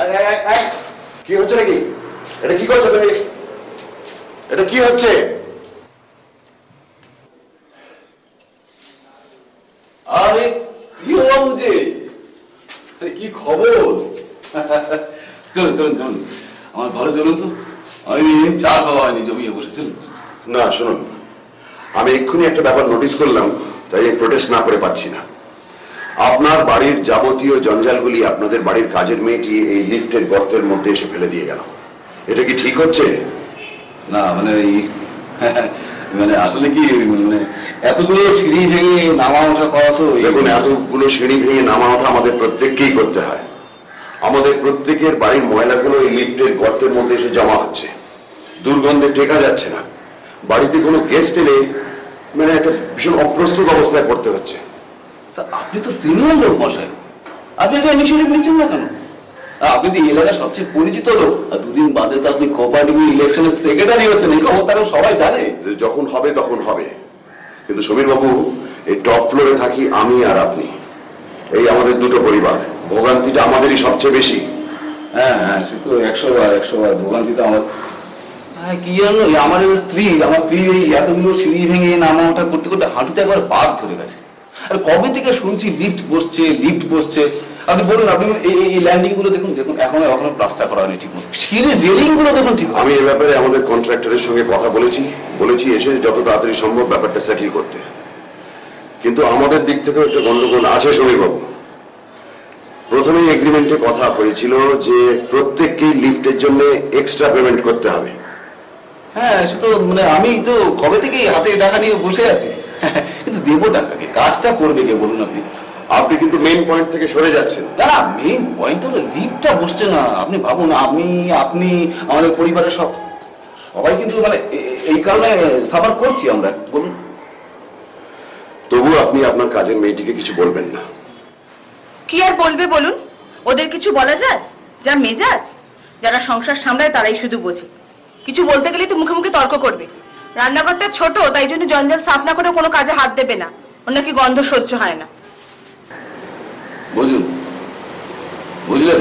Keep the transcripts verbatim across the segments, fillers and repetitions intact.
কি হচ্ছে নাকি? এটা কি করছো তুমি? এটা কি হচ্ছে? আরে প্রিয় বাবু যে, কি খবর? চলুন চলুন চলুন, আমার ঘরে চলুন তো, আমি চা খাওয়া হয়নি, জমিয়ে বসে। চলুন। না শুনুন, আমি এক্ষুনি একটা ব্যাপার নোটিস করলাম, তাই প্রোটেস্ট না করে পাচ্ছি না। আপনার বাড়ির যাবতীয় জঞ্জালগুলি আপনাদের বাড়ির কাজের মেয়েটি এই লিফটের গর্তের মধ্যে এসে ফেলে দিয়ে গেল। এটা কি ঠিক হচ্ছে? না মানে মানে আসলে কি, মানে এতগুলো সিঁড়ি ভেঙে নামা ওঠা করা তো, দেখুন এতগুলো সিঁড়ি ভেঙে নামা ওঠা আমাদের প্রত্যেককেই করতে হয়। আমাদের প্রত্যেকের বাড়ির ময়লাগুলো এই লিফটের গর্তের মধ্যে এসে জমা হচ্ছে, দুর্গন্ধে টেকা যাচ্ছে না। বাড়িতে কোনো গেস্ট এলে মানে একটা ভীষণ অপ্রস্তুত অবস্থায় পড়তে হচ্ছে। তা আপনি তো সিনিয়র লোক মশাই, আপনি একটা ইনিশিয়েটিভ নিচ্ছেন না কেন? আপনি তো এলাকার সবচেয়ে পরিচিত লোক, আর দুদিন বাদে তো আপনি কোঅপারেটিভ ইলেকশনের সেক্রেটারি হচ্ছেন, এই খবর তারা সবাই জানে। যখন হবে তখন হবে, কিন্তু সমীর বাবু এই টপ ফ্লোরে থাকি আমি আর আপনি, এই আমাদের দুটো পরিবার, ভোগান্তিটা আমাদেরই সবচেয়ে বেশি। হ্যাঁ হ্যাঁ, সে তো একশো বার একশো বার ভোগান্তিটা আমার। হ্যাঁ কি জানো, আমার স্ত্রী আমার স্ত্রী এই এতগুলো সিঁড়ি ভেঙে নামা ওঠা করতে করতে হাঁটুতে একবার বাদ ধরে গেছে। আর কবে থেকে শুনছি লিফট বসছে লিফট বসছে। আপনি বলুন, আপনি এই ল্যান্ডিং গুলো দেখুন, দেখুন এখনো এখনো প্লাস্টার করা হয়নি ঠিক মতো, সিঁড়ির রেলিং গুলো দেখুন ঠিক। আমি এ ব্যাপারে আমাদের কন্ট্রাক্টরের সঙ্গে কথা বলেছি বলেছি এসে যত তাড়াতাড়ি সম্ভব ব্যাপারটা সেটেল করতে, কিন্তু আমাদের দিক থেকেও একটা গন্ডগোল আছে সমীর বাবু। প্রথমেই এগ্রিমেন্টে কথা হয়েছিল যে প্রত্যেককেই লিফটের জন্য এক্সট্রা পেমেন্ট করতে হবে। হ্যাঁ সে তো মানে আমি তো কবে থেকে হাতে টাকা নিয়ে বসে আছি, কিন্তু দেবো টাকাকে, কাজটা করবে কে বলুন আপনি? আপনি কিন্তু মেইন পয়েন্ট থেকে সরে যাচ্ছেন। না না, মেইন পয়েন্ট হলো লিফটটা বসছে না। আপনি ভাবুন, আমি আপনি আমাদের পরিবারের সব সবাই কিন্তু মানে এই কারণে সাফার করছি আমরা, বলুন। তবু আপনি আপনার কাজের মেয়েটিকে কিছু বলবেন না? কি আর বলবে বলুন, ওদের কিছু বলা যায়? যা মেজাজ, যারা সংসার সামলায় তারাই শুধু বোঝে। কিছু বলতে গেলেই তো মুখে মুখে তর্ক করবে। রান্নাঘরটা ছোট, তাই জন্য জঞ্জাল সাফ না করে কোনো কাজে হাত দেবে না, ওর নাকি গন্ধ সহ্য হয় না। বুঝুন, বুঝলেন?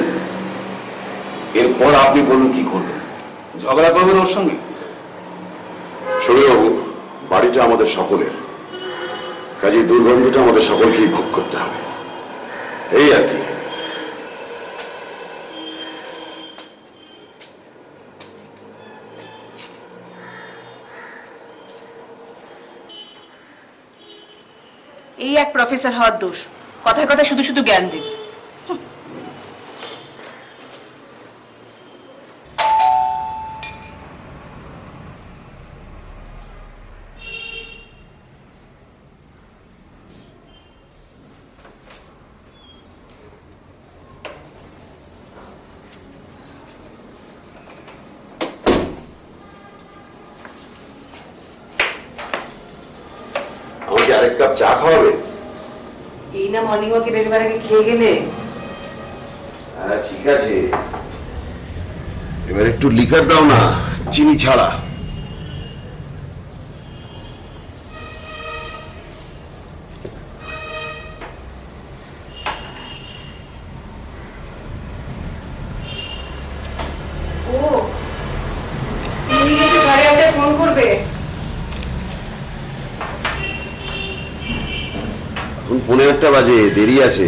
এরপর আপনি বলুন কি করবেন? ঝগড়া করবেন ওর সঙ্গে? সমীরবাবু, বাড়িটা আমাদের সকলের, কাজেই দুর্গন্ধটা আমাদের সকলকেই ভোগ করতে হবে, এই আর কি। এই এক প্রফেসর হওয়ার দোষ, কথায় কথায় শুধু শুধু জ্ঞান দিন। আমাকে আরেক কাপ চা খাওয়াবে? এই না মর্নিং ওয়াকে বেরোবার আগে খেয়ে গেলে। হ্যাঁ ঠিক আছে, এবার একটু লিকার দাও না, চিনি ছাড়া। ও সাড়ে আটটায় ফোন করবে। এখন পৌনে আটটা বাজে, দেরি আছে।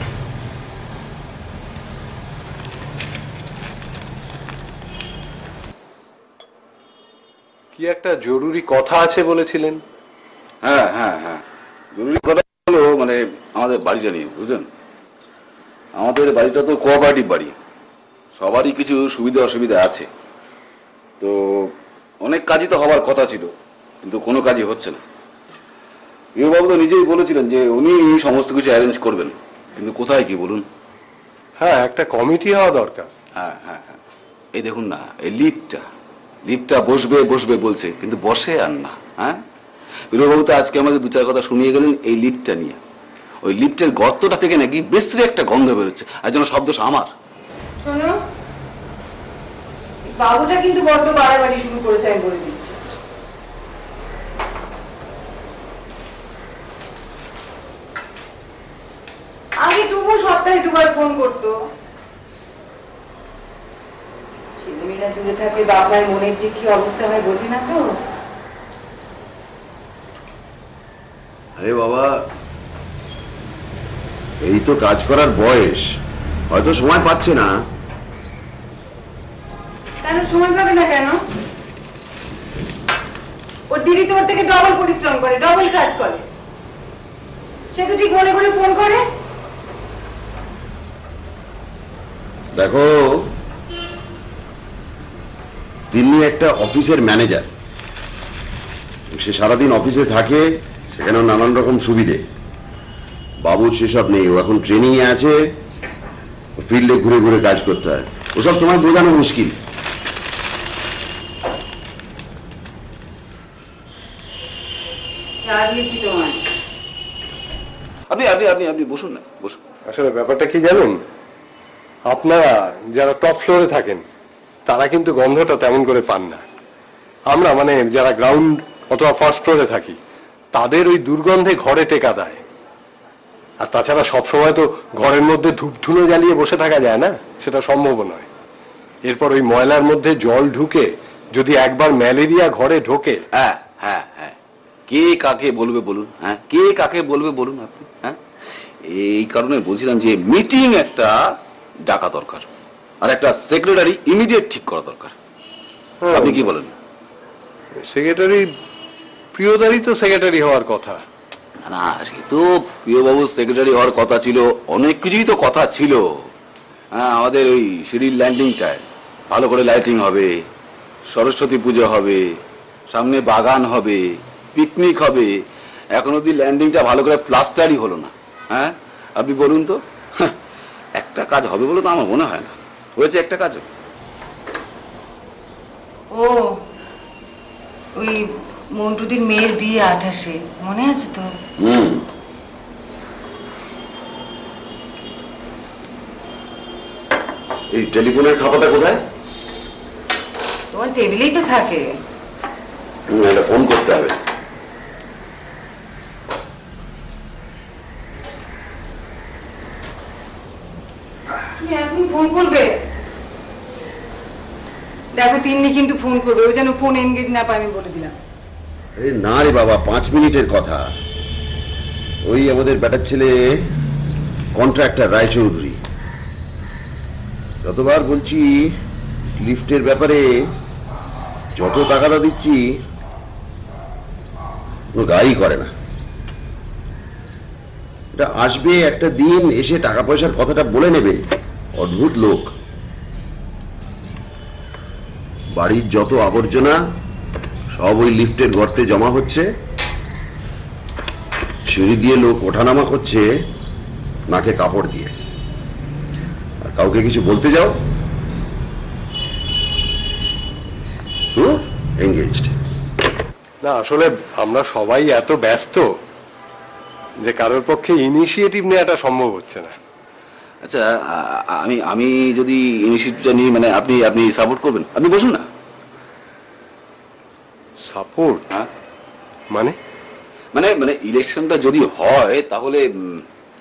কি একটা জরুরি কথা আছে বলেছিলেন? হ্যাঁ হ্যাঁ হ্যাঁ, জরুরি কথা হলো মানে আমাদের বাড়িটা নিয়ে, বুঝলেন? আমাদের বাড়িটা তো কোঅপারেটিভ বাড়ি, সবারই কিছু সুবিধা অসুবিধা আছে। তো অনেক কাজই তো হওয়ার কথা ছিল, কিন্তু কোনো কাজই হচ্ছে না। বাবু তো নিজেই বলেছিলেন যে উনি সমস্ত কিছু অ্যারেঞ্জ করবেন, কিন্তু কোথায় কি বলুন? হ্যাঁ, একটা কমিটি হওয়া দরকার। হ্যাঁ হ্যাঁ হ্যাঁ, এই দেখুন না, এই লিফটটা লিফটটা বসবে বসবে বলছে, কিন্তু বসে আর না। হ্যাঁ, বিরোবাবু তো আজকে আমাকে দু চার কথা শুনিয়ে গেলেন এই লিফটটা নিয়ে। ওই লিফটের গর্তটা থেকে নাকি বিশ্রী একটা গন্ধ বেরোচ্ছে, আর যেন শব্দ আমার। শোনো, বাবুটা কিন্তু বড্ড বাড়াবাড়ি শুরু করেছে, আমি বলে দিচ্ছি। আগে তবু সপ্তাহে দুবার ফোন করতো, দূরে থাকলে বাবার মনের যে কি অবস্থা হয় বোঝে না তো। আরে বাবা, এই তো কাজ করার বয়স, হয়তো সময় পাচ্ছে না। কেন সময় পাবে না কেন? ওর দিদি তো ওর থেকে ডবল পরিশ্রম করে, ডবল কাজ করে। সে তো ঠিক মনে করে ফোন করে। দেখো, তিনি একটা অফিসের ম্যানেজার, সে সারাদিন অফিসে থাকে, সেখানে নানান রকম সুবিধে। বাবুর সেসব নেই, ও এখন ট্রেনিং এ আছে, ফিল্ডে ঘুরে ঘুরে কাজ করতে হয়, ওসব তোমায় বোঝানো মুশকিল। চা দিয়েছি তোমায়। আপনি আপনি আপনি আপনি বসুন না, বসুন। আসলে ব্যাপারটা কি জানেন, আপনারা যারা টপ ফ্লোরে থাকেন তারা কিন্তু গন্ধটা তেমন করে পান না। আমরা মানে যারা গ্রাউন্ড অথবা ফার্স্ট ফ্লোরে থাকি তাদের ওই দুর্গন্ধে ঘরে টেকা দেয়। আর তাছাড়া সবসময় তো ঘরের মধ্যে ধূপধুনো জ্বালিয়ে বসে থাকা যায় না, সেটা সম্ভব নয়। এরপর ওই ময়লার মধ্যে জল ঢুকে যদি একবার ম্যালেরিয়া ঘরে ঢোকে। হ্যাঁ হ্যাঁ হ্যাঁ, কে কাকে বলবে বলুন? হ্যাঁ, কে কাকে বলবে বলুন আপনি? হ্যাঁ, এই কারণে বলছিলাম যে মিটিং একটা ডাকা দরকার, আর একটা সেক্রেটারি ইমিডিয়েট ঠিক করা দরকার। আপনি কি বলেন? সেক্রেটারি, প্রিয়দারই তো সেক্রেটারি হওয়ার কথা। না, সে তো প্রিয়বাবু সেক্রেটারি হওয়ার কথা ছিল, অনেক কিছুই তো কথা ছিল। হ্যাঁ, আমাদের ওই সিঁড়ির ল্যান্ডিংটায় ভালো করে লাইটিং হবে, সরস্বতী পুজো হবে, সামনে বাগান হবে, পিকনিক হবে। এখন অব্দি ল্যান্ডিংটা ভালো করে প্লাস্টারই হলো না। হ্যাঁ, আপনি বলুন তো, একটা কাজ হবে বলে তো আমার মনে হয় না। হয়েছে একটা কাজ? ও, ওই মন্টুদির মেয়ের বিয়ে আঠাশে, মনে আছে তো? হুম, এই টেলিফোনের খাতাটা কোথায়? তোমার টেবিলেই তো থাকে। হুম, এটা ফোন করতে হবে। এখন ফোন করবে? দেখো, তিন্নি কিন্তু ফোন করবে, ও যেন ফোন এনগেজ না পায়, আমি বলে দিলাম। আরে না রে বাবা, পাঁচ মিনিটের কথা। ওই আমাদের বেটার ছেলে কন্ট্রাক্টর রায়চৌধুরী, যতবার বলছি লিফটের ব্যাপারে, যত টাকাটা দিচ্ছি কোনো গাই করে না। এটা আসবে একটা দিন, এসে টাকা পয়সার কথাটা বলে নেবে। অদ্ভুত লোক। বাড়ির যত আবর্জনা সব ওই লিফটের গর্তে জমা হচ্ছে, সিঁড়ি দিয়ে লোক ওঠানামা করছে নাকে কাপড় দিয়ে। আর কাউকে কিছু বলতে যাও, এঙ্গেজড। না, আসলে আমরা সবাই এত ব্যস্ত যে কারোর পক্ষে ইনিশিয়েটিভ নেওয়াটা সম্ভব হচ্ছে না। আচ্ছা, আ- আমি আমি যদি ইনিশিয়েটিভটা নিই, মানে আপনি আপনি সাপোর্ট করবেন? আপনি বসুন না। সাপোর্ট? হ্যাঁ, মানে মানে মানে ইলেকশনটা যদি হয় তাহলে উম,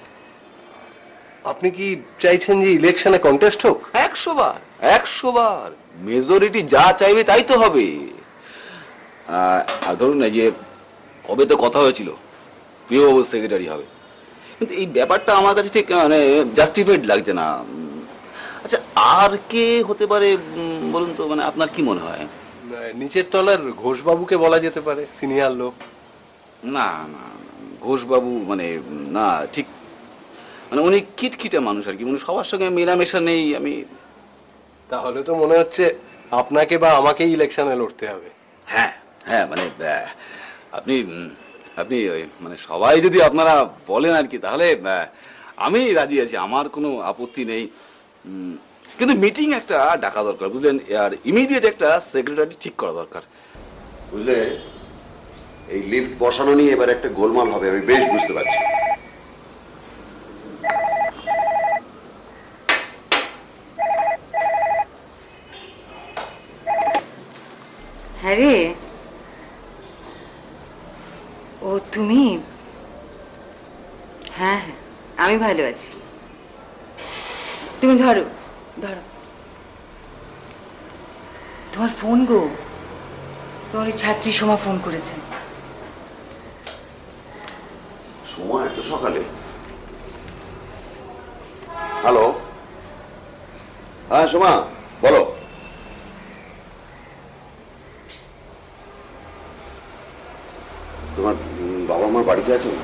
আপনি কি চাইছেন যে ইলেকশনে কন্টেস্ট হোক? একশো বার একশো বার মেজরিটি যা চাইবে তাই তো হবে। আহ, আর ধরুন না যে কবে তো কথা হয়েছিল প্রিয়বাবু সেক্রেটারি হবে, কিন্তু এই ব্যাপারটা আমার কাছে ঠিক মানে জাস্টিফাইড লাগছে না। উম, আচ্ছা, আর কে হতে পারে উম, বলুন তো, মানে আপনার কি মনে হয়? নিচের তলার ঘোষবাবুকে বলা যেতে পারে, সিনিয়র লোক। না না, ঘোষবাবু মানে না, ঠিক মানে উনি খিটখিটে মানুষ আর কি, মানে সবার সঙ্গে মেলামেশা নেই। আমি তাহলে তো মনে হচ্ছে আপনাকে বা আমাকেই ইলেকশনে লড়তে হবে। হ্যাঁ হ্যাঁ, মানে আহ, আপনি উম, আপনি ওই মানে সবাই যদি আপনারা বলেন আর কি, তাহলে আহ, আমি রাজি আছি, আমার কোনো আপত্তি নেই। উম, কিন্তু মিটিং একটা ডাকা দরকার, বুঝলেন? আর ইমিডিয়েট একটা সেক্রেটারি ঠিক করা দরকার। বুঝলে, এই লিফট বসানো নিয়ে এবার একটা গোলমাল হবে, আমি বেশ বুঝতে পারছি। হ্যাঁ রে, ও তুমি? হ্যাঁ হ্যাঁ, আমি ভালো আছি। তুমি ধরো ধরো। তোমার ফোন গো, তোমার ওই ছাত্রী সোমা ফোন করেছে। সময় এত সকালে? হ্যালো, হ্যাঁ সোমা বলো। তোমার উম, বাবা মা বাড়িতে আছেন?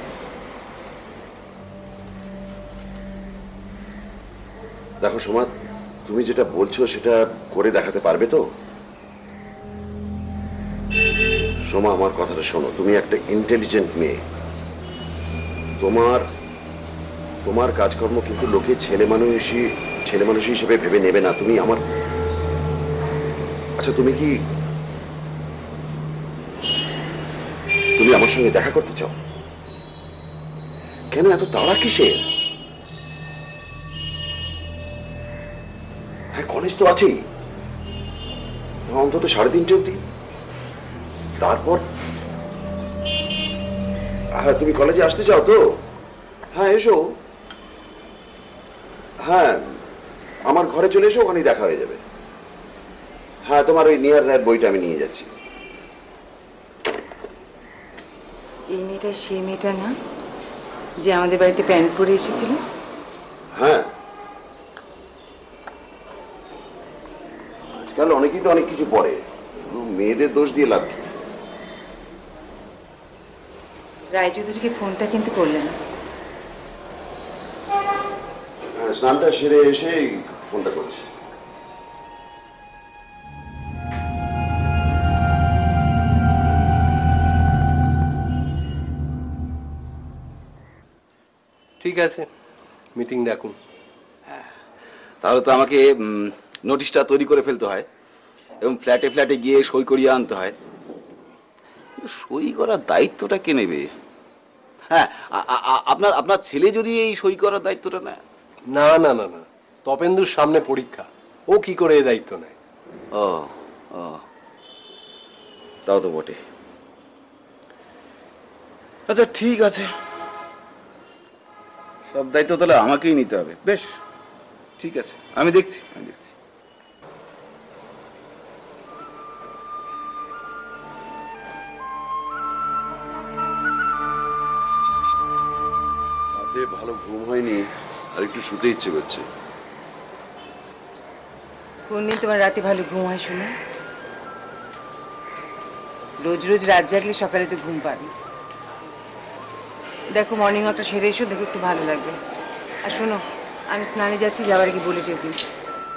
দেখো সোমা, তুমি যেটা বলছো সেটা করে দেখাতে পারবে তো? সোমা, আমার কথাটা শোনো, তুমি একটা ইন্টেলিজেন্ট মেয়ে। তোমার তোমার কাজকর্ম কিন্তু লোকে ছেলে মানুষই ছেলে মানুষ হিসেবে ভেবে নেবে না। তুমি আমার আচ্ছা তুমি কি তুমি আমার সঙ্গে দেখা করতে চাও? কেন এত তাড়া কিসের? হ্যাঁ, কলেজ তো আছেই, অন্তত সাড়ে তিনটে অব্দি। তারপর হ্যাঁ, তুমি কলেজে আসতে চাও তো? হ্যাঁ এসো। হ্যাঁ, আমার ঘরে চলে এসো, ওখানেই দেখা হয়ে যাবে। হ্যাঁ, তোমার ওই নিয়ার রায়ের বইটা আমি নিয়ে যাচ্ছি। এই মেয়েটা সেই মেয়েটা না যে আমাদের বাড়িতে প্যান্ট পরে এসেছিল? হ্যাঁ, আজকাল অনেকেই তো অনেক কিছু পড়ে, মেয়েদের দোষ দিয়ে লাভ কি? রায়চৌধুরীকে ফোনটা কিন্তু করলেন। হ্যাঁ, স্নানটা সেরে এসে ফোনটা করেছি। ঠিক আছে, মিটিং ডাকুন। তাহলে তো আমাকে নোটিশটা তৈরি করে ফেলতে হয় এবং ফ্ল্যাটে ফ্ল্যাটে গিয়ে সই করিয়ে আনতে হয়। সই করার দায়িত্বটা কে নেবে? হ্যাঁ, আ- আ- আ- আপনার আপনার ছেলে যদি এই সই করার দায়িত্বটা নেয়। না না না না, তপেন্দুর সামনে পরীক্ষা, ও কি করে এই দায়িত্ব নেয়? ও ও তাও তো বটে। আচ্ছা ঠিক আছে, সব দায়িত্ব তাহলে আমাকেই নিতে হবে। বেশ ঠিক আছে, আমি দেখছি আমি দেখছি। রাতে ভালো ঘুম হয়নি, আর একটু শুতে ইচ্ছে করছে। কোনদিন তোমার রাতে ভালো ঘুম হয় শুনে? রোজ রোজ রাত জাগলে সকালে তো ঘুম পাবে। দেখো মর্নিং ওয়াকটা সেরে এসো, দেখো একটু ভালো লাগবে। আর শোনো, আমি স্নানে যাচ্ছি, যাওয়ার আগে বলে যেও কিন্তু।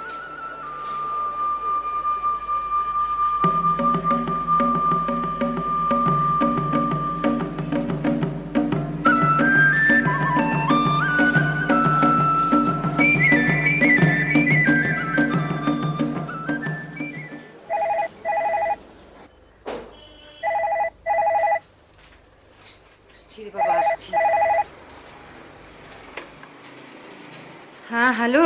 আসছি রে বাবা, আসছি। হ্যাঁ হ্যালো,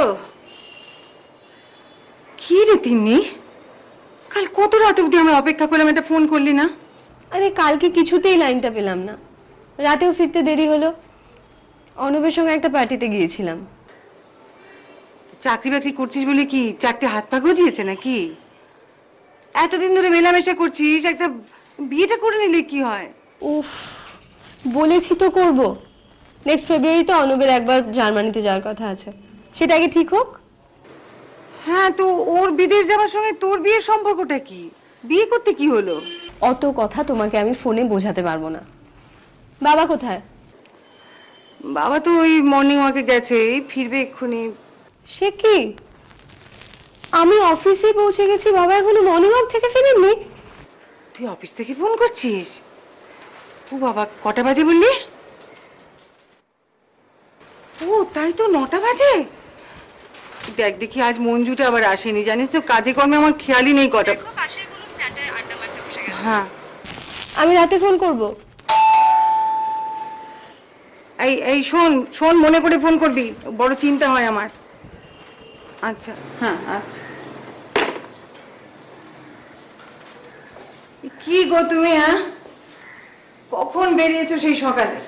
কি রে তিন্নি, কাল কত রাত অব্দি আমরা অপেক্ষা করলাম, একটা ফোন করলি না? আরে কালকে কিছুতেই লাইনটা পেলাম না, রাতেও ফিরতে দেরি হলো। অনুবের সঙ্গে একটা পার্টিতে গিয়েছিলাম। চাকরি বাকরি করছিস বলে কি চারটে হাত পা গজিয়েছে নাকি? এতদিন ধরে মেলামেশা করছিস, একটা বিয়েটা করে নিলে কি হয়? উফ, বলেছি তো করব। নেক্সট ফেব্রুয়ারিতে অনুবের একবার জার্মানিতে যাওয়ার কথা আছে, সেটা আগে ঠিক হোক। হ্যাঁ, তো ওর বিদেশ যাওয়ার সঙ্গে তোর বিয়ের সম্পর্কটা কি? বিয়ে করতে কি হলো? অত কথা তোমাকে আমি ফোনে বোঝাতে পারবো না। বাবা কোথায়? বাবা তো ওই মর্নিং ওয়াকে গেছে, এই ফিরবে এক্ষুনি। সে কি, আমি অফিসে পৌঁছে গেছি, বাবা এখনো মর্নিং ওয়াক থেকে ফিরেননি? তুই অফিস থেকে ফোন করছিস? ও বাবা, কটা বাজে বললি? ও তাই তো, নটা বাজে। দেখ দেখি আজ মঞ্জুটা আবার আসেনি, জানিস তো কাজে কর্মে আমার খেয়ালই নেই কটা। হ্যাঁ, আমি রাতে ফোন করব। এই এই শোন শোন, মনে করে ফোন করবি, বড় চিন্তা হয় আমার। আচ্ছা হ্যাঁ আচ্ছা। কি গো তুমি, হ্যাঁ কখন বেরিয়েছো সেই সকালে?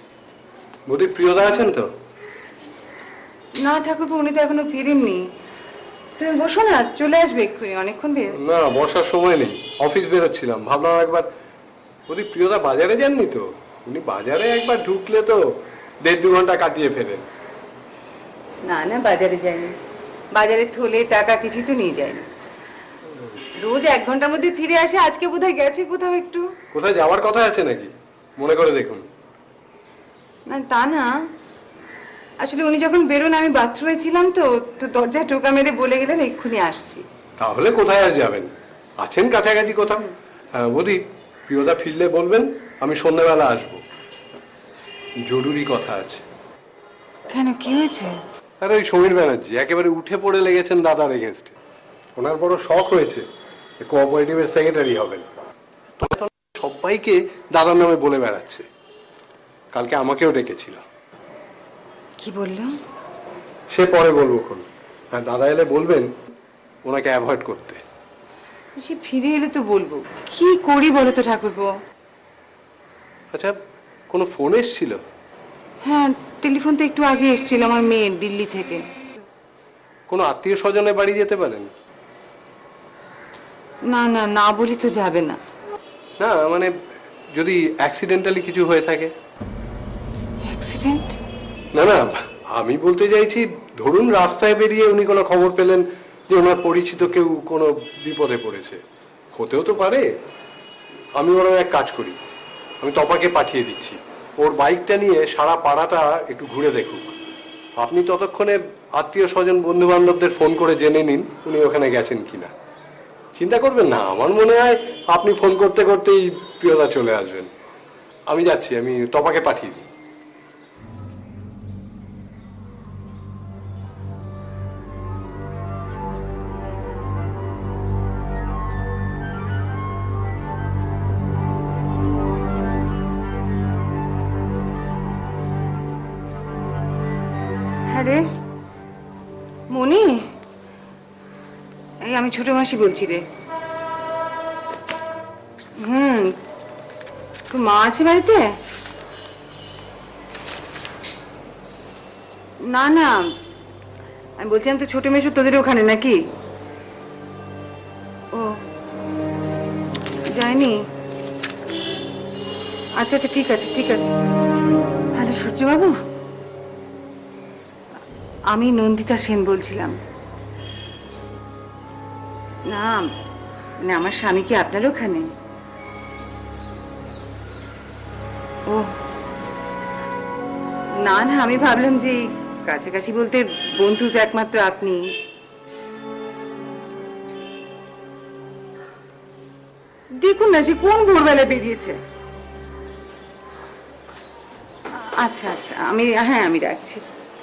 বলি প্রিয়দা আছেন তো? না ঠাকুরপো, উনি তো এখনো ফিরেননি। তুমি বসো না, চলে আসবে এক্ষুনি, অনেকক্ষণ বের। না বসার সময় নেই, অফিস বেরোচ্ছিলাম, ভাবলাম একবার ওই প্রিয়দা বাজারে যাননি তো, উনি বাজারে একবার ঢুকলে তো দেড় দু ঘন্টা কাটিয়ে ফেলেন। না না, বাজারে যায়নি, বাজারে থলে টাকা কিছুই তো নিয়ে যায়নি, রোজ এক ঘন্টার মধ্যে ফিরে আসে, আজকে বোধহয় গেছে কোথাও একটু। কোথায় যাওয়ার কথা আছে নাকি? মনে করে দেখুন। না তা না, আসলে উনি যখন বেরোন আমি বাথরুমে ছিলাম তো, তো দরজায় টোকা মেরে বলে গেলেন এক্ষুনি আসছি। তাহলে কোথায় আর যাবেন, আছেন কাছাকাছি কোথাও। হ্যাঁ বলি, প্রিয়দা ফিরলে বলবেন আমি সন্ধ্যাবেলা আসবো, জরুরি কথা আছে। কেন, কি হয়েছে? আরে ওই সমীর ব্যানার্জি একেবারে উঠে পড়ে লেগেছেন দাদার এগেনস্টে। ওনার বড় শখ হয়েছে কোঅপারেটিভের সেক্রেটারি হবেন, সবাইকে দাদার নামে বলে বেড়াচ্ছে। কালকে আমাকেও ডেকেছিল। কি বললো? সে পরে বলবো কোন। হ্যাঁ দাদা এলে বলবেন ওনাকে অ্যাভয়েড করতে। সে ফিরে এলে তো বলবো, কি করি বলো তো ঠাকুরপো। আচ্ছা, কোনো ফোন এসছিল? হ্যাঁ, টেলিফোন তো একটু আগে এসেছিল আমার মেয়ে দিল্লি থেকে। কোনো আত্মীয় স্বজনে বাড়ি যেতে পারেন? না না, না বলি তো যাবে না। না মানে যদি অ্যাক্সিডেন্টালি কিছু হয়ে থাকে। অ্যাক্সিডেন্ট? না না, আমি বলতে চাইছি ধরুন রাস্তায় বেরিয়ে উনি কোনো খবর পেলেন যে ওনার পরিচিত কেউ কোনো বিপদে পড়েছে, হতেও তো পারে। আমি বরং এক কাজ করি, আমি তপাকে পাঠিয়ে দিচ্ছি, ওর বাইকটা নিয়ে সারা পাড়াটা একটু ঘুরে দেখুক। আপনি ততক্ষণে আত্মীয় স্বজন বন্ধু বান্ধবদের ফোন করে জেনে নিন উনি ওখানে গেছেন কিনা। চিন্তা করবেন না, আমার মনে হয় আপনি ফোন করতে করতেই প্রিয়দা চলে আসবেন। আমি যাচ্ছি, আমি তপাকে পাঠিয়ে দিই। আরে মনি, এই আমি ছোট মাসি বলছি রে। হুম, তোর মা আছে বাড়িতে? না না, আমি বলছিলাম তো ছোট মেশো তোদের ওখানে নাকি? ও যায়নি? আচ্ছা আচ্ছা, ঠিক আছে ঠিক আছে। হ্যালো সূর্যবাবু, আমি নন্দিতা সেন বলছিলাম। না মানে আমার স্বামী কি আপনার ওখানে? ও না না, আমি ভাবলাম যে কাছাকাছি বলতে বন্ধু তো একমাত্র আপনি। দেখুন না সে কোন ভোরবেলায় বেরিয়েছে। আচ্ছা আচ্ছা, আমি হ্যাঁ আমি রাখছি।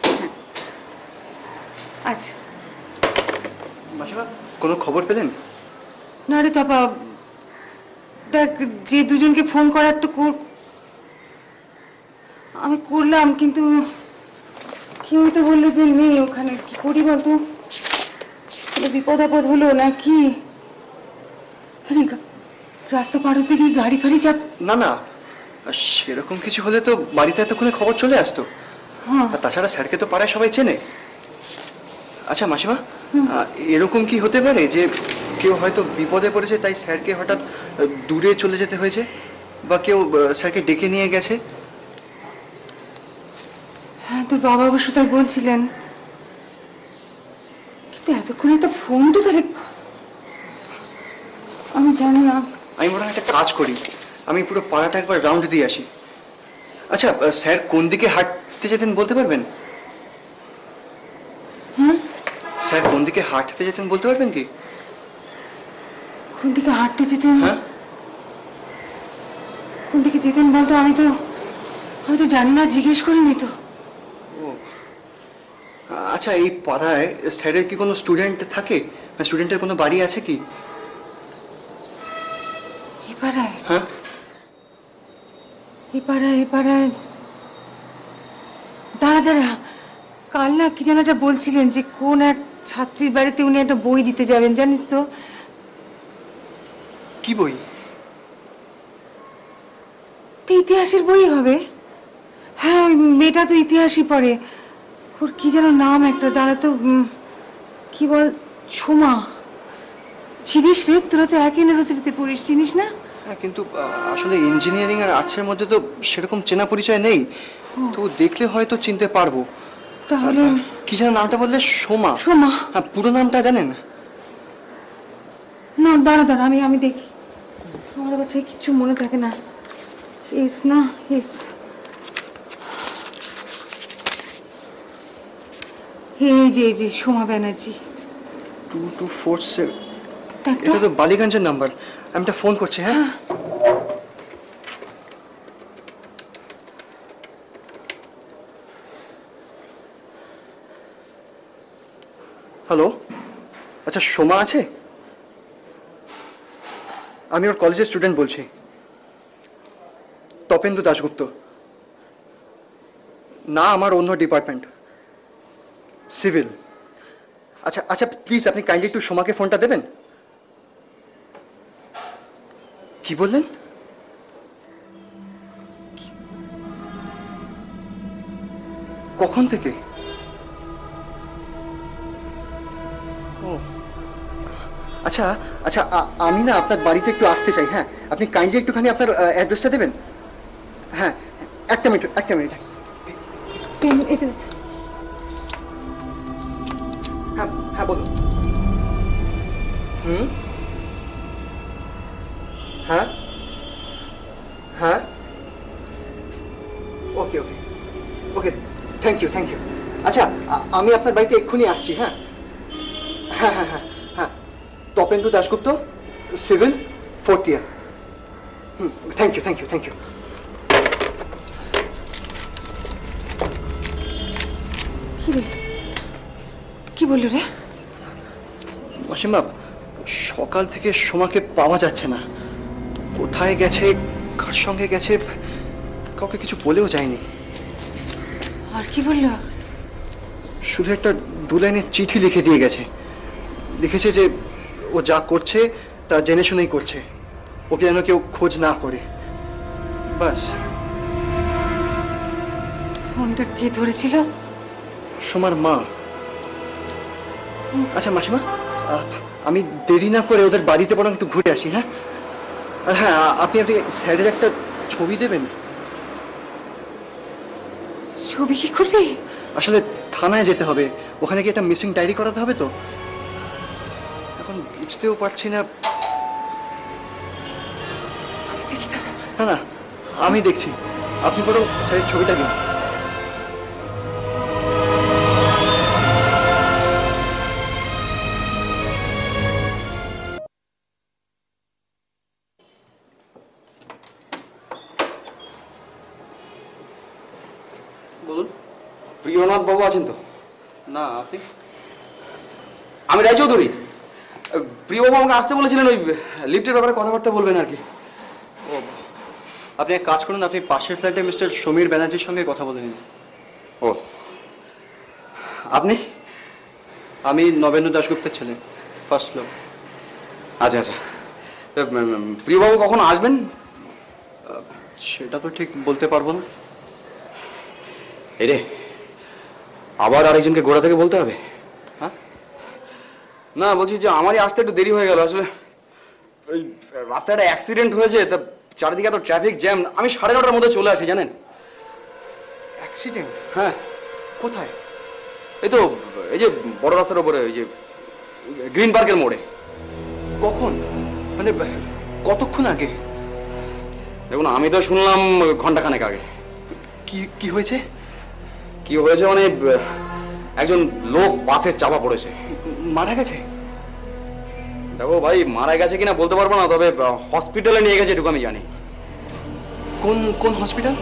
আচ্ছা, মাসিমা কোনো খবর পেলেন? না রে তপা, দেখ যে দুজনকে ফোন করার তো আমি করলাম, কিন্তু কেউ তো বললো যে নেই ওখানে। কি করি বলতো, বিপদ আপদ হলো না কি? আরে রাস্তা পার হতে গিয়ে গাড়ি ফাড়ি চাপ। না না, সেরকম কিছু হলে তো বাড়িতে এতক্ষণে খবর চলে আসতো। হ্যাঁ, আর তাছাড়া স্যারকে তো পাড়ায় সবাই চেনে। আচ্ছা মাসিমা, এরকম কি হতে পারে যে কেউ হয়তো বিপদে পড়েছে তাই স্যারকে হঠাৎ দূরে চলে যেতে হয়েছে, বা কেউ স্যারকে ডেকে নিয়ে গেছে? হ্যাঁ তোর বাবা অবশ্য তাই বলছিলেন, কিন্তু এতক্ষণে তো ফোন তো তাহলে আমি জানি না। আমি মনে হয় একটা কাজ করি, আমি পুরো পাড়াটা একবার রাউন্ড দিয়ে আসি। আচ্ছা স্যার কোন দিকে হাঁটতে যেতেন বলতে পারবেন? হ্যাঁ, স্যার কোন দিকে হাঁটতে যেতেন বলতে পারবেন কি? কোন দিকে হাঁটতে যেতেন? হ্যাঁ, কোন দিকে যেতেন বলতো, আমি তো আমি তো জানি না, জিজ্ঞেস করিনি তো। ও আচ্ছা, এই পাড়ায় স্যারের কি কোনো স্টুডেন্ট থাকে? স্টুডেন্টের কোনো বাড়ি আছে কি এই পাড়ায়? হ্যাঁ, এই পাড়ায় এই পাড়ায় দাঁড়া দাঁড়া, কাল না কি যেন একটা বলছিলেন যে কোন এক ছাত্রীর বাড়িতে উনি একটা বই দিতে যাবেন, জানিস তো? কি বই? তো ইতিহাসের বই হবে। হ্যাঁ, ওই মেয়েটা তো ইতিহাসই পড়ে, ওর কি যেন নাম একটা, দাঁড়া তো, উম, কি বল, সোমা, চিনিস রে, তোরা তো এক ইউনিভার্সিটিতে পড়িস, চিনিস না? হ্যাঁ, কিন্তু আহ, আসলে ইঞ্জিনিয়ারিং আর আর্টসের মধ্যে তো সেরকম চেনা পরিচয় নেই। তো দেখলে হয়তো চিনতে পারবো। তাহলে কি যেন নামটা বললে? সোমা। সোমা? হ্যাঁ, পুরো নামটা জানেন? না, দাঁড়া দাঁড়া, আমি আমি দেখি। আমার আবার ঠিক কিচ্ছু মনে থাকে না। ইস না, ইস, এই যে এই যে Soma Banerjee. Two two four seven. দেখ তো। এটা তো বালিগঞ্জের নাম্বার। আমি একটা ফোন করছি। হ্যাঁ, হ্যাঁ। হ্যালো। আচ্ছা, সোমা আছে? আমি ওর কলেজের স্টুডেন্ট বলছি, তপেন্দু দাশগুপ্ত। না, আমার অন্য ডিপার্টমেন্ট, সিভিল। আচ্ছা আচ্ছা, প্লিজ আপনি কাইন্ডলি একটু সোমাকে ফোনটা দেবেন। কি বললেন? কখন থেকে? ও আচ্ছা আচ্ছা, আ- আমি না আপনার বাড়িতে একটু আসতে চাই। হ্যাঁ, আপনি কাইন্ডলি একটুখানি আপনার অ্যাড্রেসটা দেবেন। হ্যাঁ, একটা মিনিট একটা মিনিট। এটা হ্যাঁ হ্যাঁ, বলুন। হুম, হ্যাঁ হ্যাঁ, okay okay okay, thank you thank you. আচ্ছা, আ- আমি আপনার বাড়িতে এক্ষুনি আসছি। হ্যাঁ হ্যাঁ হ্যাঁ হ্যাঁ হ্যাঁ, Tapendu Dasgupta, civil, fourth year. Hmm, thank you thank you thank you. কি রে, কি বললো রে? মাসিমা, সকাল থেকে সোমাকে পাওয়া যাচ্ছে না। কোথায় গেছে, কার সঙ্গে গেছে, কাউকে কিছু বলেও যায়নি। আর কি বললো? শুধু একটা দু লাইনের চিঠি লিখে দিয়ে গেছে। লিখেছে যে ও যা করছে তা জেনে শুনেই করছে, ওকে যেন কেউ খোঁজ না করে, বাস। ফোনটা কে ধরেছিল? সোমার মা। আচ্ছা মাসিমা, আহ, আমি দেরি না করে ওদের বাড়িতে বরং একটু ঘুরে আসি। হ্যাঁ, আর হ্যাঁ, আপনি আপনি স্যারের একটা ছবি দেবেন। ছবি কি করবি? আসলে থানায় যেতে হবে, ওখানে গিয়ে একটা মিসিং ডায়েরি করাতে হবে। তো এখন বুঝতেও পারছি না। আমি দেখি তো। না না, আমি দেখছি, আপনি বরং স্যারের ছবিটা দিন। বলুন। প্রিয়নাথ বাবু আছেন তো? না, আপনি? আমি রায়চৌধুরী। প্রিয়বাবু আমাকে আসতে বলেছিলেন, ওই লিফটের ব্যাপারে কথাবার্তা বলবেন আর কি। ও, আপনি এক কাজ করুন, আপনি পাশের ফ্ল্যাটে মিস্টার সমীর ব্যানার্জির সঙ্গে কথা বলে নিন। ও, আপনি? আমি নবেন্দু দাশগুপ্তের ছেলে, ফার্স্ট ফ্লোর। আচ্ছা আচ্ছা, তা, উম, উম, প্রিয়বাবু কখন আসবেন? সেটা তো ঠিক বলতে পারবো না। এই রে, আবার আরেকজনকে গোড়া থেকে বলতে হবে? হ্যাঁ, না, বলছি যে আমারই আসতে একটু দেরি হয়ে গেল। আসলে ওই রাস্তায় একটা অ্যাক্সিডেন্ট হয়েছে, তা চারিদিকে এত ট্রাফিক জ্যাম। আমি সাড়ে নটার মধ্যে চলে আসি, জানেন? অ্যাক্সিডেন্ট? হ্যাঁ, কোথায়? এই তো এই যে বড় রাস্তার উপরে, ওই যে গ্রিন পার্কের মোড়ে। কখন, মানে কতক্ষণ আগে? দেখুন, আমি তো শুনলাম ঘন্টাখানেক আগে। কি কি হয়েছে? কি হয়েছে মানে, একজন লোক বাসে চাপা পড়েছে। মারা গেছে? দেখো ভাই, মারা গেছে কিনা বলতে পারবো না, তবে হসপিটালে নিয়ে গেছে এটুকু আমি জানি। কোন কোন হসপিটাল?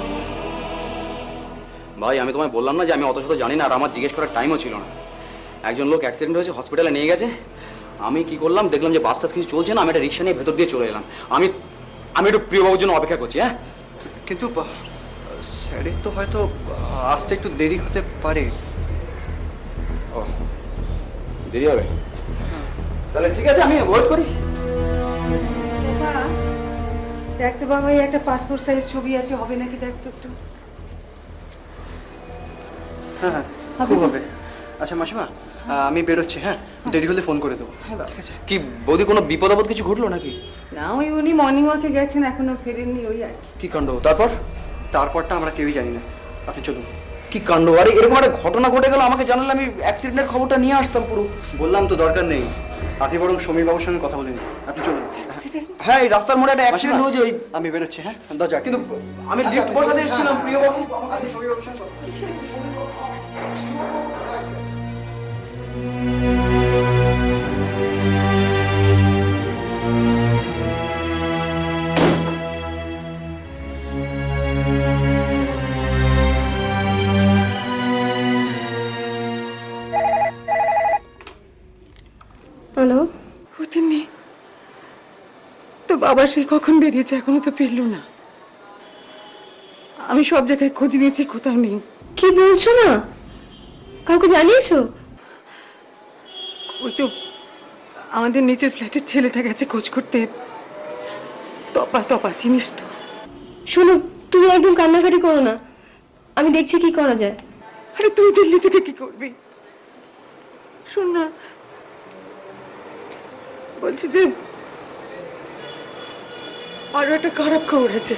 ভাই, আমি তোমায় বললাম না যে আমি অত শত জানি না, আর আমার জিজ্ঞেস করার টাইমও ছিল না। একজন লোক অ্যাক্সিডেন্ট হয়েছে, হসপিটালে নিয়ে গেছে। আমি কি করলাম, দেখলাম যে বাস টাস কিছু চলছে না, আমি একটা রিক্সা নিয়ে ভেতর দিয়ে চলে এলাম। আমি আমি একটু প্রিয়বাবুর জন্য অপেক্ষা করছি। হ্যাঁ, কিন্তু স্যারের তো হয়তো আসতে একটু দেরি হতে পারে। ও, দেরি হবে? তাহলে ঠিক আছে, আমি ওয়েট করি। দেখ তো বাবা, এই একটা পাসপোর্ট সাইজ ছবি আছে, হবে নাকি দেখ তো একটু। হ্যাঁ হ্যাঁ, খুব হবে। আচ্ছা মাসিমা, আহ, আমি বেরোচ্ছি, হ্যাঁ দেরি হলে ফোন করে দেবো। হ্যাঁ বাবা। ঠিক আছে। কি বৌদি কোনো বিপদ আপদ কিছু ঘটলো নাকি? না ওই উনি মর্নিং ওয়াকে গেছেন, এখনো ফেরেননি, ওই আর কি। কি কাণ্ড! তারপর তারপরটা আমরা কেউই জানি না, আপনি চলুন। কি কাণ্ড! আরে এরকম একটা ঘটনা ঘটে গেল, আমাকে জানালে আমি অ্যাক্সিডেন্টের খবরটা নিয়ে আসতাম পুরো। বললাম তো দরকার নেই, আপনি বরং সমীর বাবুর সঙ্গে কথা বলে নিন, আপনি চলুন। হ্যাঁ এই রাস্তার মোড়ে একটা অ্যাক্সিডেন্ট মাসিমা, হয়েছে ওই। আমি বেরোচ্ছি, হ্যাঁ দরজা। কিন্তু আমি লিফট বসাতে এসেছিলাম প্রিয়বাবু। আপনি সমীর বাবুর সঙ্গে কথা- হ্যালো, হতেননি তো বাবা, সে কখন বেরিয়েছে, এখনো তো ফিরলো না। আমি সব জায়গায় খোঁজ নিয়েছি, কোথাও নেই। কি বলছো না? কাউকে জানিয়েছো? ওই তো আমাদের নিচের ফ্ল্যাটের ছেলেটা গেছে খোঁজ করতে। তপা তপা চিনিস তো? শোনো, তুমি একদম কান্নাকাটি করো না, আমি দেখছি কি করা যায়। আরে তুই দিল্লি থেকে কি করবি? শোন না, বলছি যে আরো একটা খারাপ খবর আছে।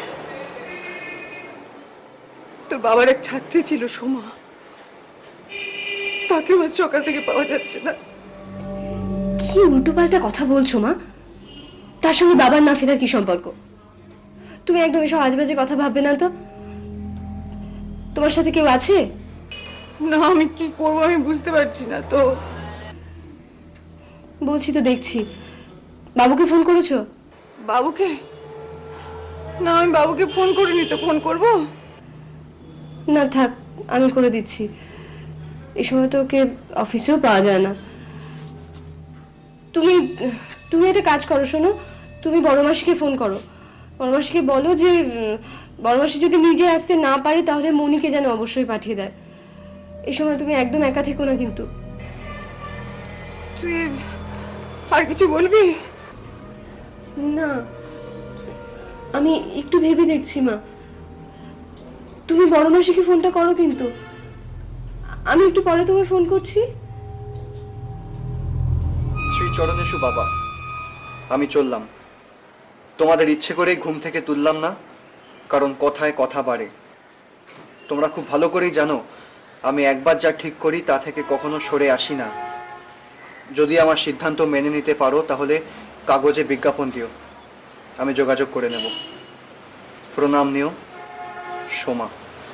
তোর বাবার এক ছাত্রী ছিল সোমা, তাকে আজ সকাল থেকে পাওয়া যাচ্ছে না। কি উল্টোপাল্টা কথা বলছো মা? তার সঙ্গে বাবার না ফেরার কি সম্পর্ক? তুমি একদম এসব আজেবাজে কথা ভাববে না তো। তোমার সাথে কেউ আছে? না, আমি কি করবো আমি বুঝতে পারছি না তো। বলছি তো দেখছি। বাবুকে ফোন করেছো? বাবুকে? না, আমি বাবুকে ফোন করিনি তো, ফোন করবো? না থাক, আমি করে দিচ্ছি। এই সময় তো ওকে অফিসেও পাওয়া যায় না। তুমি তুমি একটা কাজ করো, শোনো, তুমি বড় মাসিকে ফোন করো। বড় মাসিকে বলো যে উম, বড় মাসি যদি নিজে আসতে না পারে তাহলে মনিকে যেন অবশ্যই পাঠিয়ে দেয়। এই সময় তুমি একদম একা থেকো না কিন্তু। তুই আর কিছু বলবি? না, আমি একটু ভেবে দেখছি মা। তুমি বড় মাসিকে ফোনটা করো কিন্তু। আমি একটু পরে তোমায় ফোন করছি। শ্রী চরণেশু বাবা, আমি চললাম। তোমাদের ইচ্ছে করে ঘুম থেকে তুললাম না, কারণ কথায় কথা বাড়ে। তোমরা খুব ভালো করেই জানো আমি একবার যা ঠিক করি তা থেকে কখনো সরে আসি না। যদি আমার সিদ্ধান্ত মেনে নিতে পারো তাহলে কাগজে বিজ্ঞাপন দিও, আমি যোগাযোগ করে নেব। প্রণাম নিও, সোমা।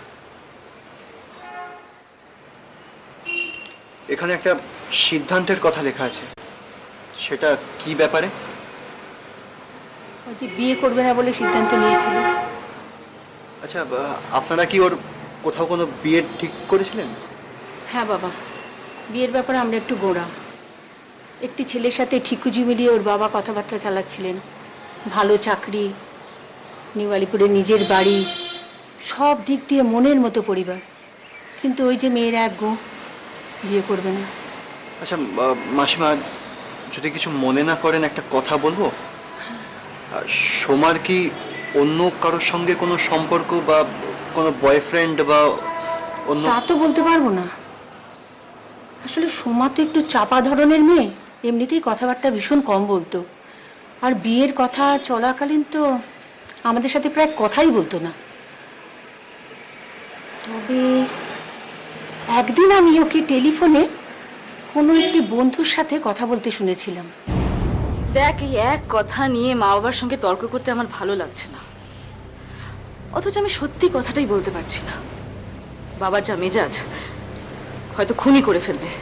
এখানে একটা সিদ্ধান্তের কথা লেখা আছে, সেটা কি ব্যাপারে? ও যে বিয়ে করবে না বলে সিদ্ধান্ত নিয়েছিল। আচ্ছা, বা- আপনারা কি ওর কোথাও কোনো বিয়ে ঠিক করেছিলেন? হ্যাঁ বাবা, বিয়ের ব্যাপারে আমরা একটু গোঁড়া। একটি ছেলের সাথে ঠিকুজি মিলিয়ে ওর বাবা কথাবার্তা চালাচ্ছিলেন। ভালো চাকরি, নিউ আলিপুরে নিজের বাড়ি, সব দিক দিয়ে মনের মতো পরিবার। কিন্তু ওই যে মেয়ের এক গো, বিয়ে করবে না। আচ্ছা বা- মাসিমা, যদি কিছু মনে না করেন একটা কথা বলবো। আর সোমার কি অন্য কারোর সঙ্গে কোনো সম্পর্ক বা কোনো বয়ফ্রেন্ড বা অন্য? তা তো বলতে পারবো না। আসলে সোমা তো একটু চাপা ধরনের মেয়ে, এমনিতেই কথাবার্তা ভীষণ কম বলতো। আর বিয়ের কথা চলাকালীন তো আমাদের সাথে প্রায় কথাই বলতো না। তবে একদিন আমি ওকে টেলিফোনে কোনো একটি বন্ধুর সাথে কথা বলতে শুনেছিলাম। দেখ, এই এক কথা নিয়ে মা বাবার সঙ্গে তর্ক করতে আমার ভালো লাগছে না। অথচ আমি সত্যি কথাটাই বলতে পারছি না। বাবার যা মেজাজ, হয়তো খুনই করে ফেলবে।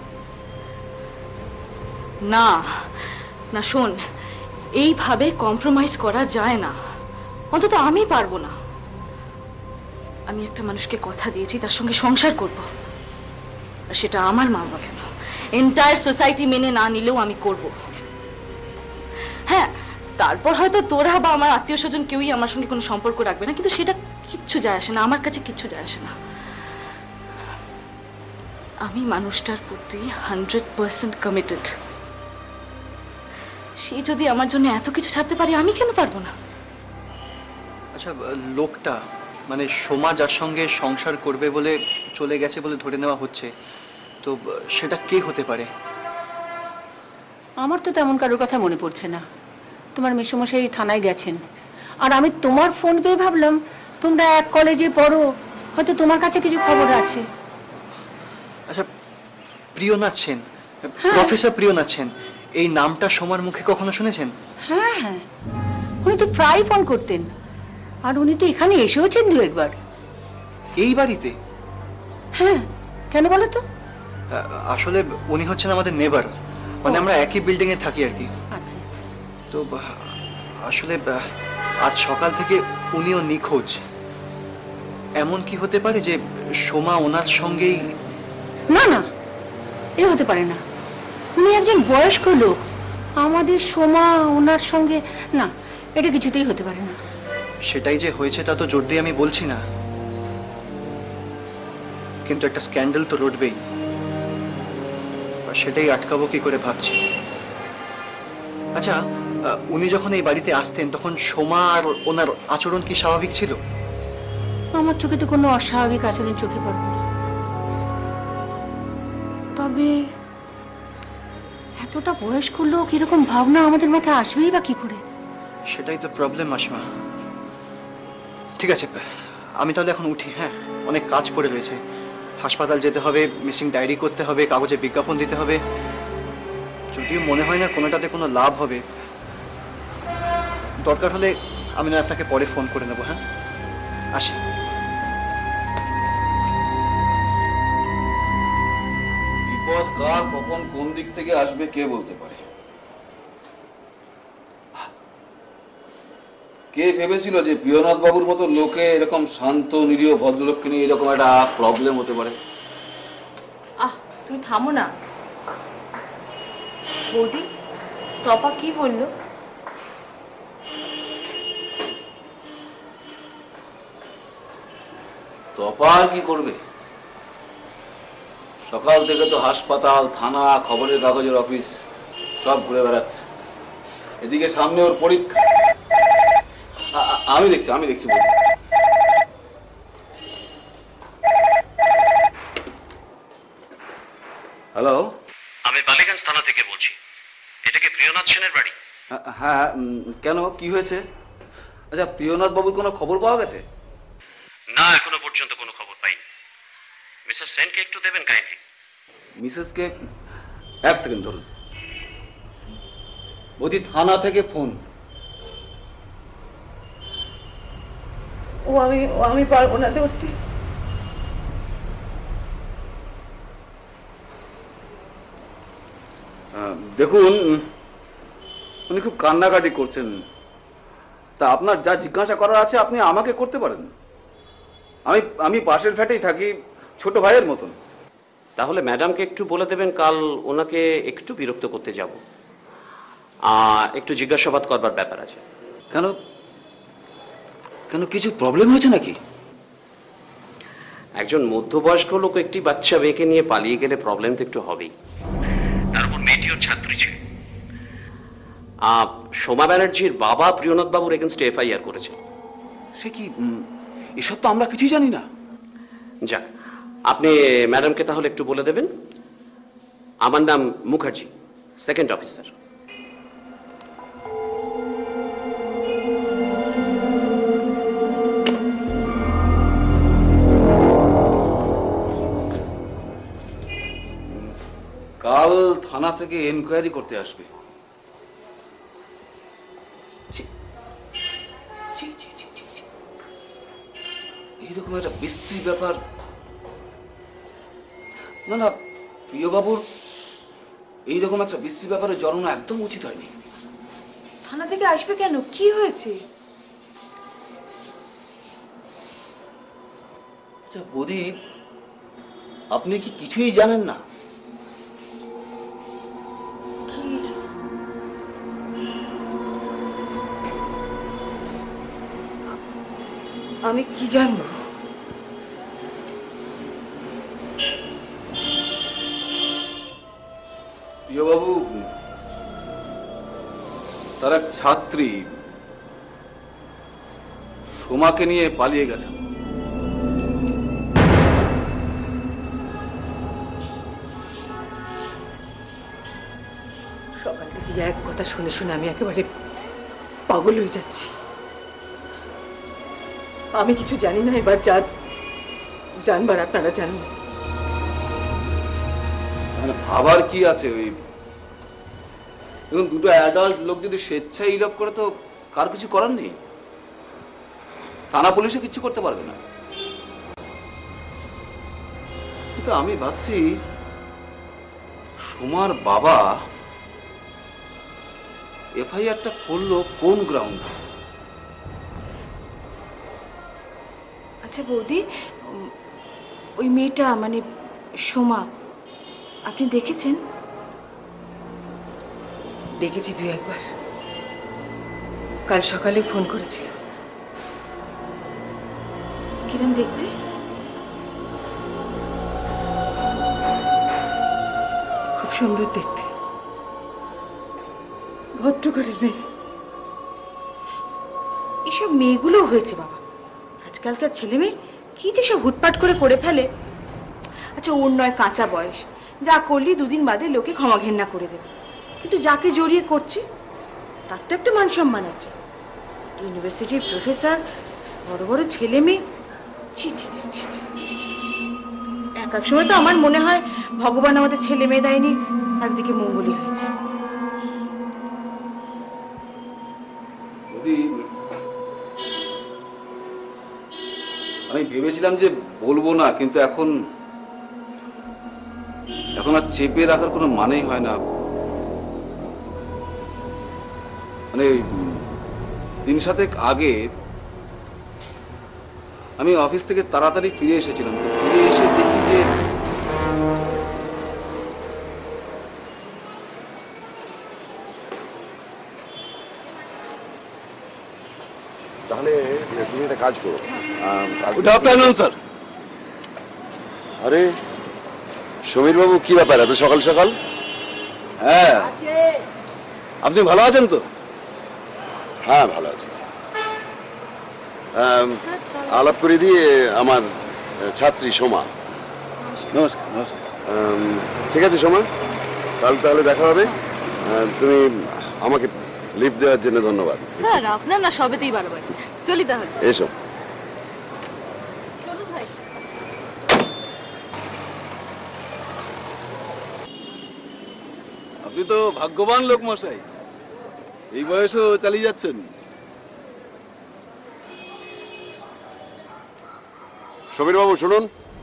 না না, শোন, এইভাবে কম্প্রোমাইজ করা যায় না। অন্তত আমি পারবো না। আমি একটা মানুষকে কথা দিয়েছি, তার সঙ্গে সংসার করব। আর সেটা আমার মা বাবা কেন, এন্টায়ার সোসাইটি মেনে না নিলেও আমি করব। হ্যাঁ, তারপর হয়তো তোরা বা আমার আত্মীয় স্বজন কেউই আমার সঙ্গে কোনো সম্পর্ক রাখবে না, কিন্তু সেটা কিচ্ছু যায় আসে না, আমার কাছে কিচ্ছু যায় আসে না। আমি মানুষটার প্রতি হান্ড্রেড পার্সেন্ট কমিটেড। সে যদি আমার জন্য এত কিছু ছাড়তে পারে, আমি কেন পারবো না? আচ্ছা, লোকটা মানে সোমা যার সঙ্গে সংসার করবে বলে চলে গেছে বলে ধরে নেওয়া হচ্ছে, তো আহ, সেটা কে হতে পারে? আমার তো তেমন কারোর কথা মনে পড়ছে না। তোমার মেসোমশাই থানায় গেছেন, আর আমি তোমার ফোন পেয়ে ভাবলাম তোমরা এক কলেজে পড়ো, হয়তো তোমার কাছে কিছু খবর আছে। আচ্ছা, প্রিয়নাথ সেন, হ্যাঁ। প্রফেসর প্রিয়নাথ সেন, এই নামটা সোমার মুখে কখনো শুনেছেন? হ্যাঁ হ্যাঁ, উনি তো প্রায় ফোন করতেন, আর উনি তো এখানে এসেওছেন দু একবার। এই বাড়িতে? হ্যাঁ, কেন বলো তো? আহ, আসলে উনি হচ্ছেন আমাদের নেবার, মানে ও। আমরা একই বিল্ডিং এ থাকি আর কি। আচ্ছা আচ্ছা। তো আহ, আসলে আহ, আজ সকাল থেকে উনিও নিখোঁজ। এমন কি হতে পারে যে সোমা ওনার সঙ্গেই? না না, এ হতে পারে না। উনি একজন বয়স্ক লোক, আমাদের সোমা ওনার সঙ্গে, না, এটা কিছুতেই হতে পারে না। সেটাই যে হয়েছে তা তো জোর দিয়ে আমি বলছি না, কিন্তু একটা স্ক্যান্ডাল তো রটবেই, আর সেটাই আটকাবো কি করে ভাবছি। আচ্ছা, আহ, উনি যখন এই বাড়িতে আসতেন তখন সোমা আর ওনার আচরণ কি স্বাভাবিক ছিল? আমার চোখে তো কোনো অস্বাভাবিক আচরণ চোখে পড়ে না। তবে এতটা বয়স্ক লোক এরকম ভাবনা আমাদের মাথায় আসবেই বা কি করে? সেটাই তো প্রবলেম মাসিমা। ঠিক আছে, আমি তাহলে এখন উঠি। হ্যাঁ, অনেক কাজ পড়ে রয়েছে। হাসপাতাল যেতে হবে, মিসিং ডায়েরি করতে হবে, কাগজে বিজ্ঞাপন দিতে হবে। যদিও মনে হয় না কোনোটাতে কোনো লাভ হবে। দরকার হলে আমি না আপনাকে পরে ফোন করে নেবো। হ্যাঁ, আসি। বিপদ কার কখন কোন দিক থেকে আসবে কে বলতে পারে? কে ভেবেছিল যে প্রিয়নাথ বাবুর মতো লোকে এরকম শান্ত নিরীহ ভদ্রলোককে নিয়ে এরকম একটা প্রবলেম হতে পারে? আহ, তুমি থামো না। বৌদি, তপা কি বললো? তপা আর কি করবে? সকাল থেকে তো হাসপাতাল, থানা, খবরের কাগজের অফিস সব ঘুরে বেড়াচ্ছে। এদিকে সামনে ওর পরীক্ষা। আ- আ- আমি দেখছি আমি দেখছি বলছি। হ্যালো, আমি বালিগঞ্জ থানা থেকে বলছি। এটা কি প্রিয়নাথ সেনের বাড়ি? হ্যাঁ, উম, কেন, কি হয়েছে? আচ্ছা, প্রিয়নাথ বাবুর কোনো খবর পাওয়া গেছে? না, এখনো পর্যন্ত কোনো খবর পাইনি। মিস্টার সেনকে একটু দেবেন কাইন্ডলি। মিসেসকে এক সেকেন্ড ধরুন। বৌদি, থানা থেকে ফোন। ও আমি ও আমি পারবো না ধরতে। আহ, দেখুন, উনি খুব কান্নাকাটি করছেন। তা আপনার যা জিজ্ঞাসা করার আছে আপনি আমাকে করতে পারেন। আমি আমি পাশের ফ্ল্যাটেই থাকি, ছোট ভাইয়ের মতন। তাহলে ম্যাডামকে একটু বলে দেবেন, কাল ওনাকে একটু বিরক্ত করতে যাব। আর একটু জিজ্ঞাসাবাদ করবার ব্যাপার আছে। কেন কেন কিছু প্রবলেম হয়েছে নাকি? একজন মধ্যবয়স্ক লোক একটি বাচ্চা মেয়েকে নিয়ে পালিয়ে গেলে প্রবলেম তো একটু হবেই। তার উপর মেয়েটিও ছাত্রী ছিল। আহ, সোমা ব্যানার্জির বাবা প্রিয়নাথ বাবুর এগেনস্টে এফআইআর করেছে। সে কি, উম, এসব তো আমরা কিছুই জানি না। যাক, আপনি ম্যাডামকে তাহলে একটু বলে দেবেন। আমার নাম মুখার্জি, সেকেন্ড অফিসার। কাল থানা থেকে এনকোয়ারি করতে আসবে। ছি, ছি, ছি, ছি, ছি, ছি। এইরকম একটা বিশ্রী ব্যাপার। না না, প্রিয়বাবুর এইরকম একটা বিশ্রী ব্যাপারে জড়ানো একদম উচিত হয়নি। থানা থেকে আসবে কেন? কি হয়েছে? আচ্ছা বৌদি, আপনি কি কিছুই জানেন না? আমি কি জানবো? প্রিয়বাবু, তার এক ছাত্রী সোমাকে নিয়ে পালিয়ে গেছেন। এক কথা শুনে শুনে আমি একেবারে পাগল হয়ে যাচ্ছি। আমি কিছু জানি না, এবার যা জানবার আপনারা জানুন। মানে ভাবার কি আছে? ওই দেখুন, দুটো অ্যাডাল্ট লোক যদি স্বেচ্ছায় ইলভ করে তো কার কিছু করার নেই, থানা পুলিশে কিছু করতে পারবে না। কিন্তু আমি ভাবছি সোমার বাবা এফআইআরটা করলো কোন গ্রাউন্ডে? আচ্ছা বৌদি, ওই মেয়েটা মানে সোমা আপনি দেখেছেন? দেখেছি দুই একবার, কাল সকালে ফোন করেছিল। কিরম দেখতে? খুব সুন্দর দেখতে, ভদ্র করে মেয়ে। এসব মেয়েগুলো হয়েছে বাবা, আজকালকার ছেলে মেয়ে কি যে সব হুটপাট করে করে ফেলে। আচ্ছা ওর নয় কাঁচা বয়স, যা করলি দুদিন বাদে লোকে ক্ষমা ঘেন্না করে দেবে, কিন্তু যাকে জড়িয়ে করছে তার তো একটা মান সম্মান আছে। ইউনিভার্সিটির প্রফেসর, বড় বড় ছেলে মেয়ে, ছি ছি ছি ছি। এক এক সময় তো আমার মনে হয় ভগবান আমাদের ছেলে মেয়ে দেয়নি, একদিকে মঙ্গলই হয়েছে। আমি ভেবেছিলাম যে বলবো না, কিন্তু এখন এখন আর চেপে রাখার কোনো মানেই হয় না। মানে দিন সাতেক আগে আমি অফিস থেকে তাড়াতাড়ি ফিরে এসেছিলাম, তো ফিরে এসে দেখি যে তাহলে তুমি একটা কাজ করো। Good afternoon sir. আরে সমীর বাবু, কি ব্যাপার এত সকাল সকাল? হ্যাঁ, আপনি ভালো আছেন তো? হ্যাঁ ভালো আছি। আলাপ করে দিয়ে আমার ছাত্রী সোমা। নমস্কার। নমস্কার। ঠিক আছে সোমা, কাল তাহলে দেখা হবে। তুমি আমাকে লিফট দেওয়ার জন্য ধন্যবাদ। স্যার আপনার না সবেতেই বারবার। চলি তাহলে। এসো। আপনি তো ভাগ্যবান লোক মশাই, এই বয়সেও চালিয়ে যাচ্ছেন। সমীর বাবু শুনুন,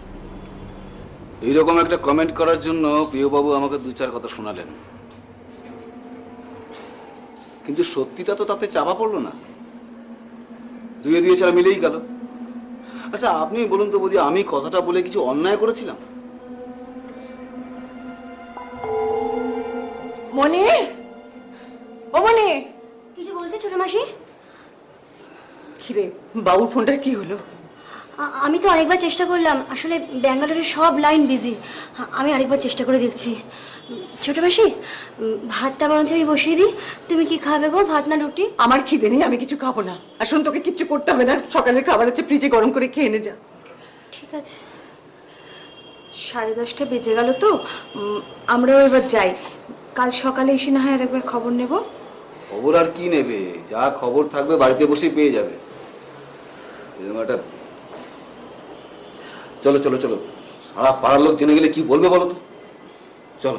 এইরকম একটা কমেন্ট করার জন্য প্রিয়বাবু আমাকে দু চার কথা শোনালেন, কিন্তু সত্যিটা তো তাতে চাপা পড়লো না, দুয়ে দিয়ে ছাড়া মিলেই গেল। আচ্ছা আপনি বলুন তো বৌদি, আমি কথাটা বলে কিছু অন্যায় করেছিলাম? মনে ও মনে কিছু বলতে ছোট মাসি? কিরে বাবুর ফোনটার কি হলো? আমি তো আরেকবার চেষ্টা করলাম, আসলে ব্যাঙ্গালোরের সব লাইন বিজি। আমি আরেকবার চেষ্টা করে দেখছি। ছোট মাসি, ভাতটা বরঞ্চ আমি বসিয়ে দিই। তুমি কি খাবে গো, ভাত না রুটি? আমার খিদে নেই, আমি কিছু খাবো না। আর শোন, তোকে কিচ্ছু করতে হবে না, সকালের খাবার আছে ফ্রিজে, গরম করে খেয়ে নে যা। ঠিক আছে। সাড়ে দশটা বেজে গেল তো, আমরাও এবার যাই। কাল সকালে এসে না হয় আর একবার খবর নেব। খবর আর কি নেবে, যা খবর থাকবে বাড়িতে বসে পেয়ে যাবে। এরকম একটা চলো চলো চলো, সারা পাড়ার লোক জেনে গেলে কি বলবে বলো তো। চলো।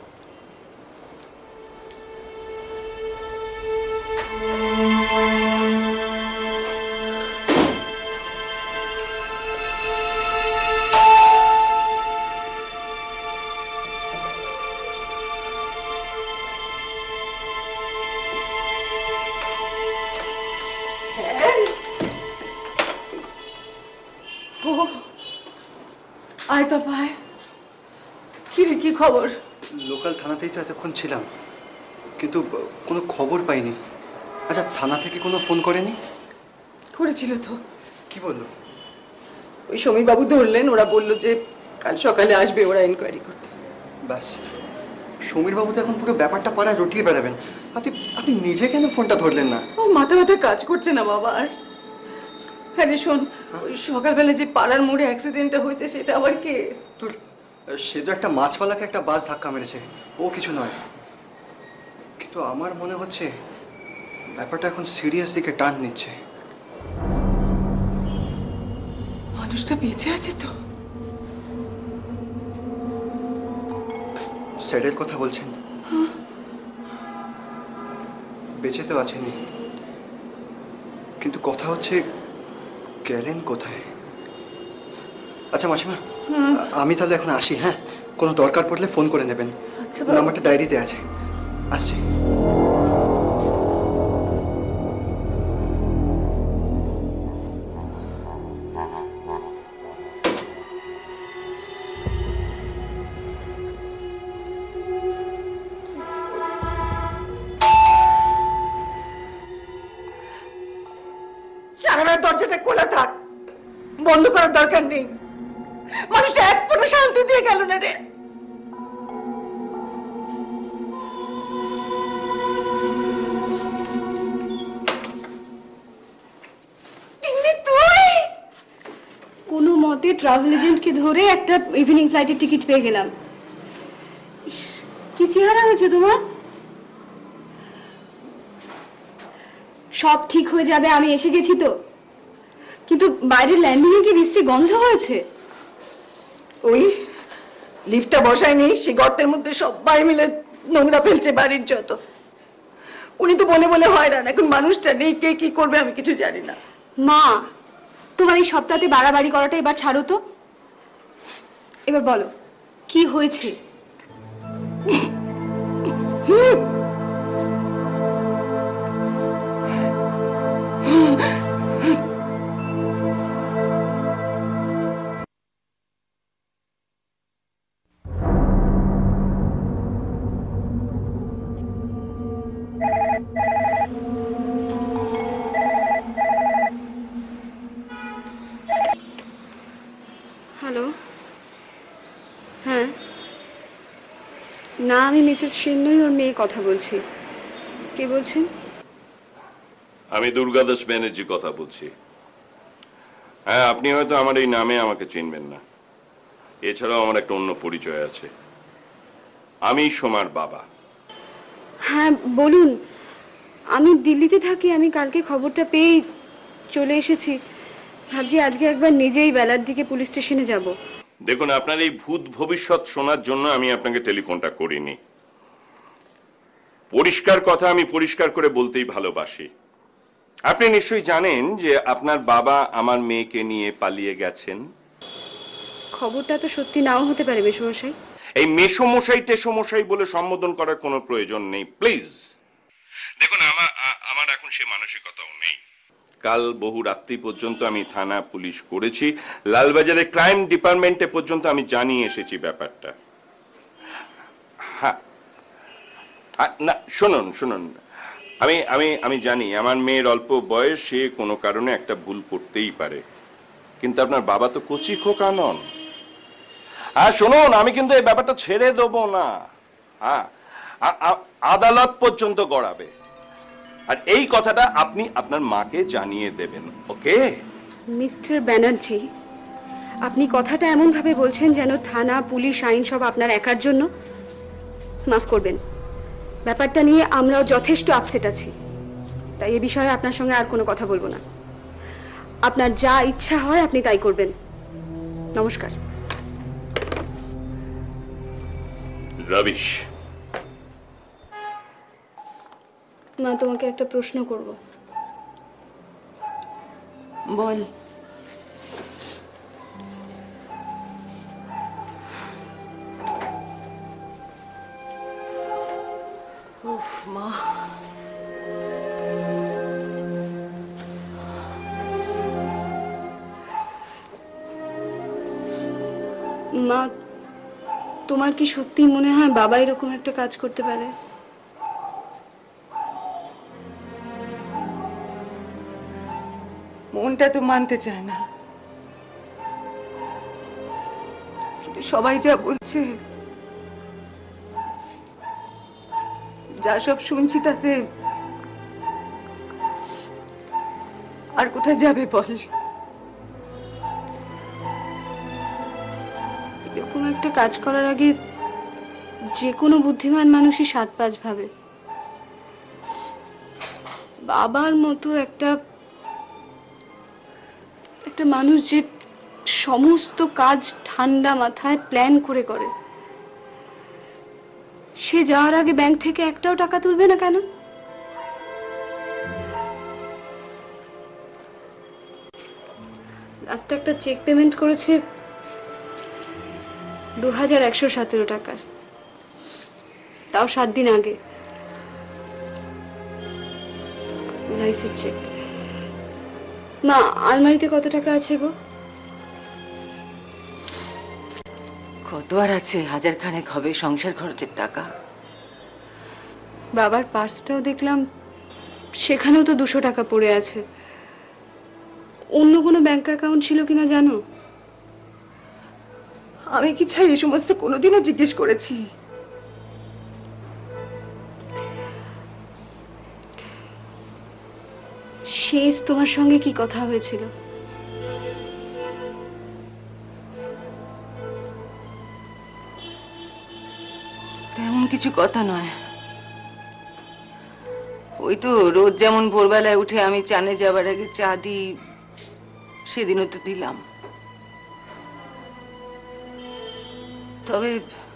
আয় তো ভাই, কি রে কি খবর? লোকাল থানাতেই তো এতক্ষণ ছিলাম, কিন্তু কোনো খবর পাইনি। আচ্ছা থানা থেকে কোনো ফোন করেনি? করেছিল তো। কি বললো? ওই সমীর বাবু ধরলেন, ওরা বললো যে কাল সকালে আসবে ওরা ইনকোয়ারি করতে। ব্যাস, সমীর বাবু তো এখন পুরো ব্যাপারটা পাড়ায় রটিয়ে বেড়াবেন। আপনি আপনি নিজে কেন ফোনটা ধরলেন না? ও মাথা মাথা কাজ করছে না বাবা আর। হ্যাঁ রে শোন, ওই সকালবেলা যে পাড়ার মোড়ে অ্যাক্সিডেন্টটা হয়েছে সেটা আবার কে? তোর সে তো একটা মাছওয়ালাকে একটা বাস ধাক্কা মেরেছে, ও কিছু নয়। কিন্তু আমার মনে হচ্ছে ব্যাপারটা এখন সিরিয়াস দিকে টান নিচ্ছে। মানুষটা বেঁচে আছে তো? স্যারের কথা বলছেন? বেঁচে তো আছেনি, কিন্তু কথা হচ্ছে গেলেন কোথায়? আচ্ছা মাসিমা, আমি তাহলে এখন আসি। হ্যাঁ, কোনো দরকার পড়লে ফোন করে নেবেন। আচ্ছা, নাম্বারটা ডায়েরিতে আছে। আসছি। সারা রাত দরজাটা খোলা থাক, বন্ধ করার দরকার নেই। মানুষটা এক ফোঁটা শান্তি দিয়ে গেল না রে। তুই কোনো মতে ট্রাভেল এজেন্টকে ধরে একটা ইভিনিং ফ্লাইটের টিকিট পেয়ে গেলাম। ইস, কি চেহারা হয়েছে তোমার। সব ঠিক হয়ে যাবে, আমি এসে গেছি তো। কিন্তু বাইরের ল্যান্ডিং এ কি বৃষ্টি গন্ধ হয়েছে? ওই লিফটটা বসায়নি, সে গর্তের মধ্যে সবাই মিলে নোংরা ফেলছে বাড়ির যত। উনি তো বলে বলে হয়রান, এখন মানুষটা নেই, কে কি করবে আমি কিছু জানি না। মা, তোমার এই সপ্তাহে বাড়াবাড়ি করাটা এবার ছাড়ো তো। এবার বলো কি হয়েছে। হ্যালো, হ্যাঁ, না আমি মিসেস সিন্নই, ওর মেয়ে কথা বলছি। কে বলছেন? আমি দুর্গাদাস ব্যানার্জি কথা বলছি। হ্যাঁ, আপনি হয়তো আমার এই নামে আমাকে চিনবেন না, এছাড়াও আমার একটা অন্য পরিচয় আছে। আমি সোমার বাবা। হ্যাঁ বলুন, আমি দিল্লিতে থাকি। আমি কালকে খবরটা পেয়ে চলে এসেছি। ভাবছি আজকে একবার নিজেই বেলার দিকে পুলিশ স্টেশনে যাব। দেখুন, আপনার এই ভূত ভবিষ্যৎ শোনার জন্য আমি আপনাকে টেলিফোনটা করিনি। পরিষ্কার কথা আমি পরিষ্কার করে বলতেই ভালোবাসি। আপনি নিশ্চয়ই জানেন যে আপনার বাবা আমার মেয়েকে নিয়ে পালিয়ে গেছেন। খবরটা তো সত্যি নাও হতে পারে মেসোমশাই। এই মেসোমশাই টেসোমশাই বলে সম্বোধন করার কোনো প্রয়োজন নেই, প্লিজ। দেখুন, আমার আমার এখন সে মানসিকতাও নেই। কাল বহু রাত্রি পর্যন্ত আমি থানা পুলিশ করেছি, লালবাজারের ক্রাইম ডিপার্টমেন্টে পর্যন্ত আমি জানিয়ে এসেছি ব্যাপারটা। হ্যাঁ, না শুনুন শুনুন, আমি আমি আমি জানি আমার মেয়ের অল্প বয়স, সে কোনো কারণে একটা ভুল করতেই পারে, কিন্তু আপনার বাবা তো কচি খোকা নন। হ্যাঁ শুনুন, আমি কিন্তু এই ব্যাপারটা ছেড়ে দেবো না। হ্যাঁ, আদালত পর্যন্ত গড়াবে, আর এই কথাটা আপনি আপনার মাকে জানিয়ে দেবেন, ওকে? মিস্টার ব্যানার্জি, আপনি কথাটা এমন ভাবে বলছেন যেন থানা পুলিশ আইন সব আপনার একার জন্য। মাফ করবেন, ব্যাপারটা নিয়ে আমরাও যথেষ্ট আপসেট আছি, তাই এ বিষয়ে আপনার সঙ্গে আর কোনো কথা বলবো না। আপনার যা ইচ্ছা হয় আপনি তাই করবেন। নমস্কার। রবিশ। মা, তোমাকে একটা প্রশ্ন করব। বল। উফ মা, মা, তোমার কি সত্যি মনে হয় বাবা এরকম একটা কাজ করতে পারে? মনটা তো মানতে চায় না, কিন্তু সবাই যা বলছে, যা সব শুনছি তাতে আর কোথায় যাবে বল? এরকম একটা কাজ করার আগে যে কোনো বুদ্ধিমান মানুষই সাত পাঁচ ভাবে। বাবার মতো একটা একটা মানুষ যে সমস্ত কাজ ঠান্ডা মাথায় প্ল্যান করে করে, সে যাওয়ার আগে ব্যাংক থেকে একটাও টাকা তুলবে না কেন? লাস্টে একটা চেক পেমেন্ট করেছে দু হাজার একশো সতেরো টাকার, তাও সাত দিন আগে। এলআইসির চেক। মা, আলমারিতে কত টাকা আছে গো? কত আর আছে, হাজার খানেক হবে সংসার খরচের টাকা। বাবার পার্সটাও দেখলাম, সেখানেও তো দুশো টাকা পড়ে আছে। অন্য কোনো ব্যাংক অ্যাকাউন্ট ছিল কিনা জানো? আমি কি চাই এই সমস্ত কোনোদিনও জিজ্ঞেস করেছি? শেষ তোমার সঙ্গে কি কথা হয়েছিল? তেমন কিছু কথা নয়, ওই তো রোজ যেমন ভোরবেলায় উঠে আমি চানে যাবার আগে চা দিই, সেদিনও তো দিলাম। তবে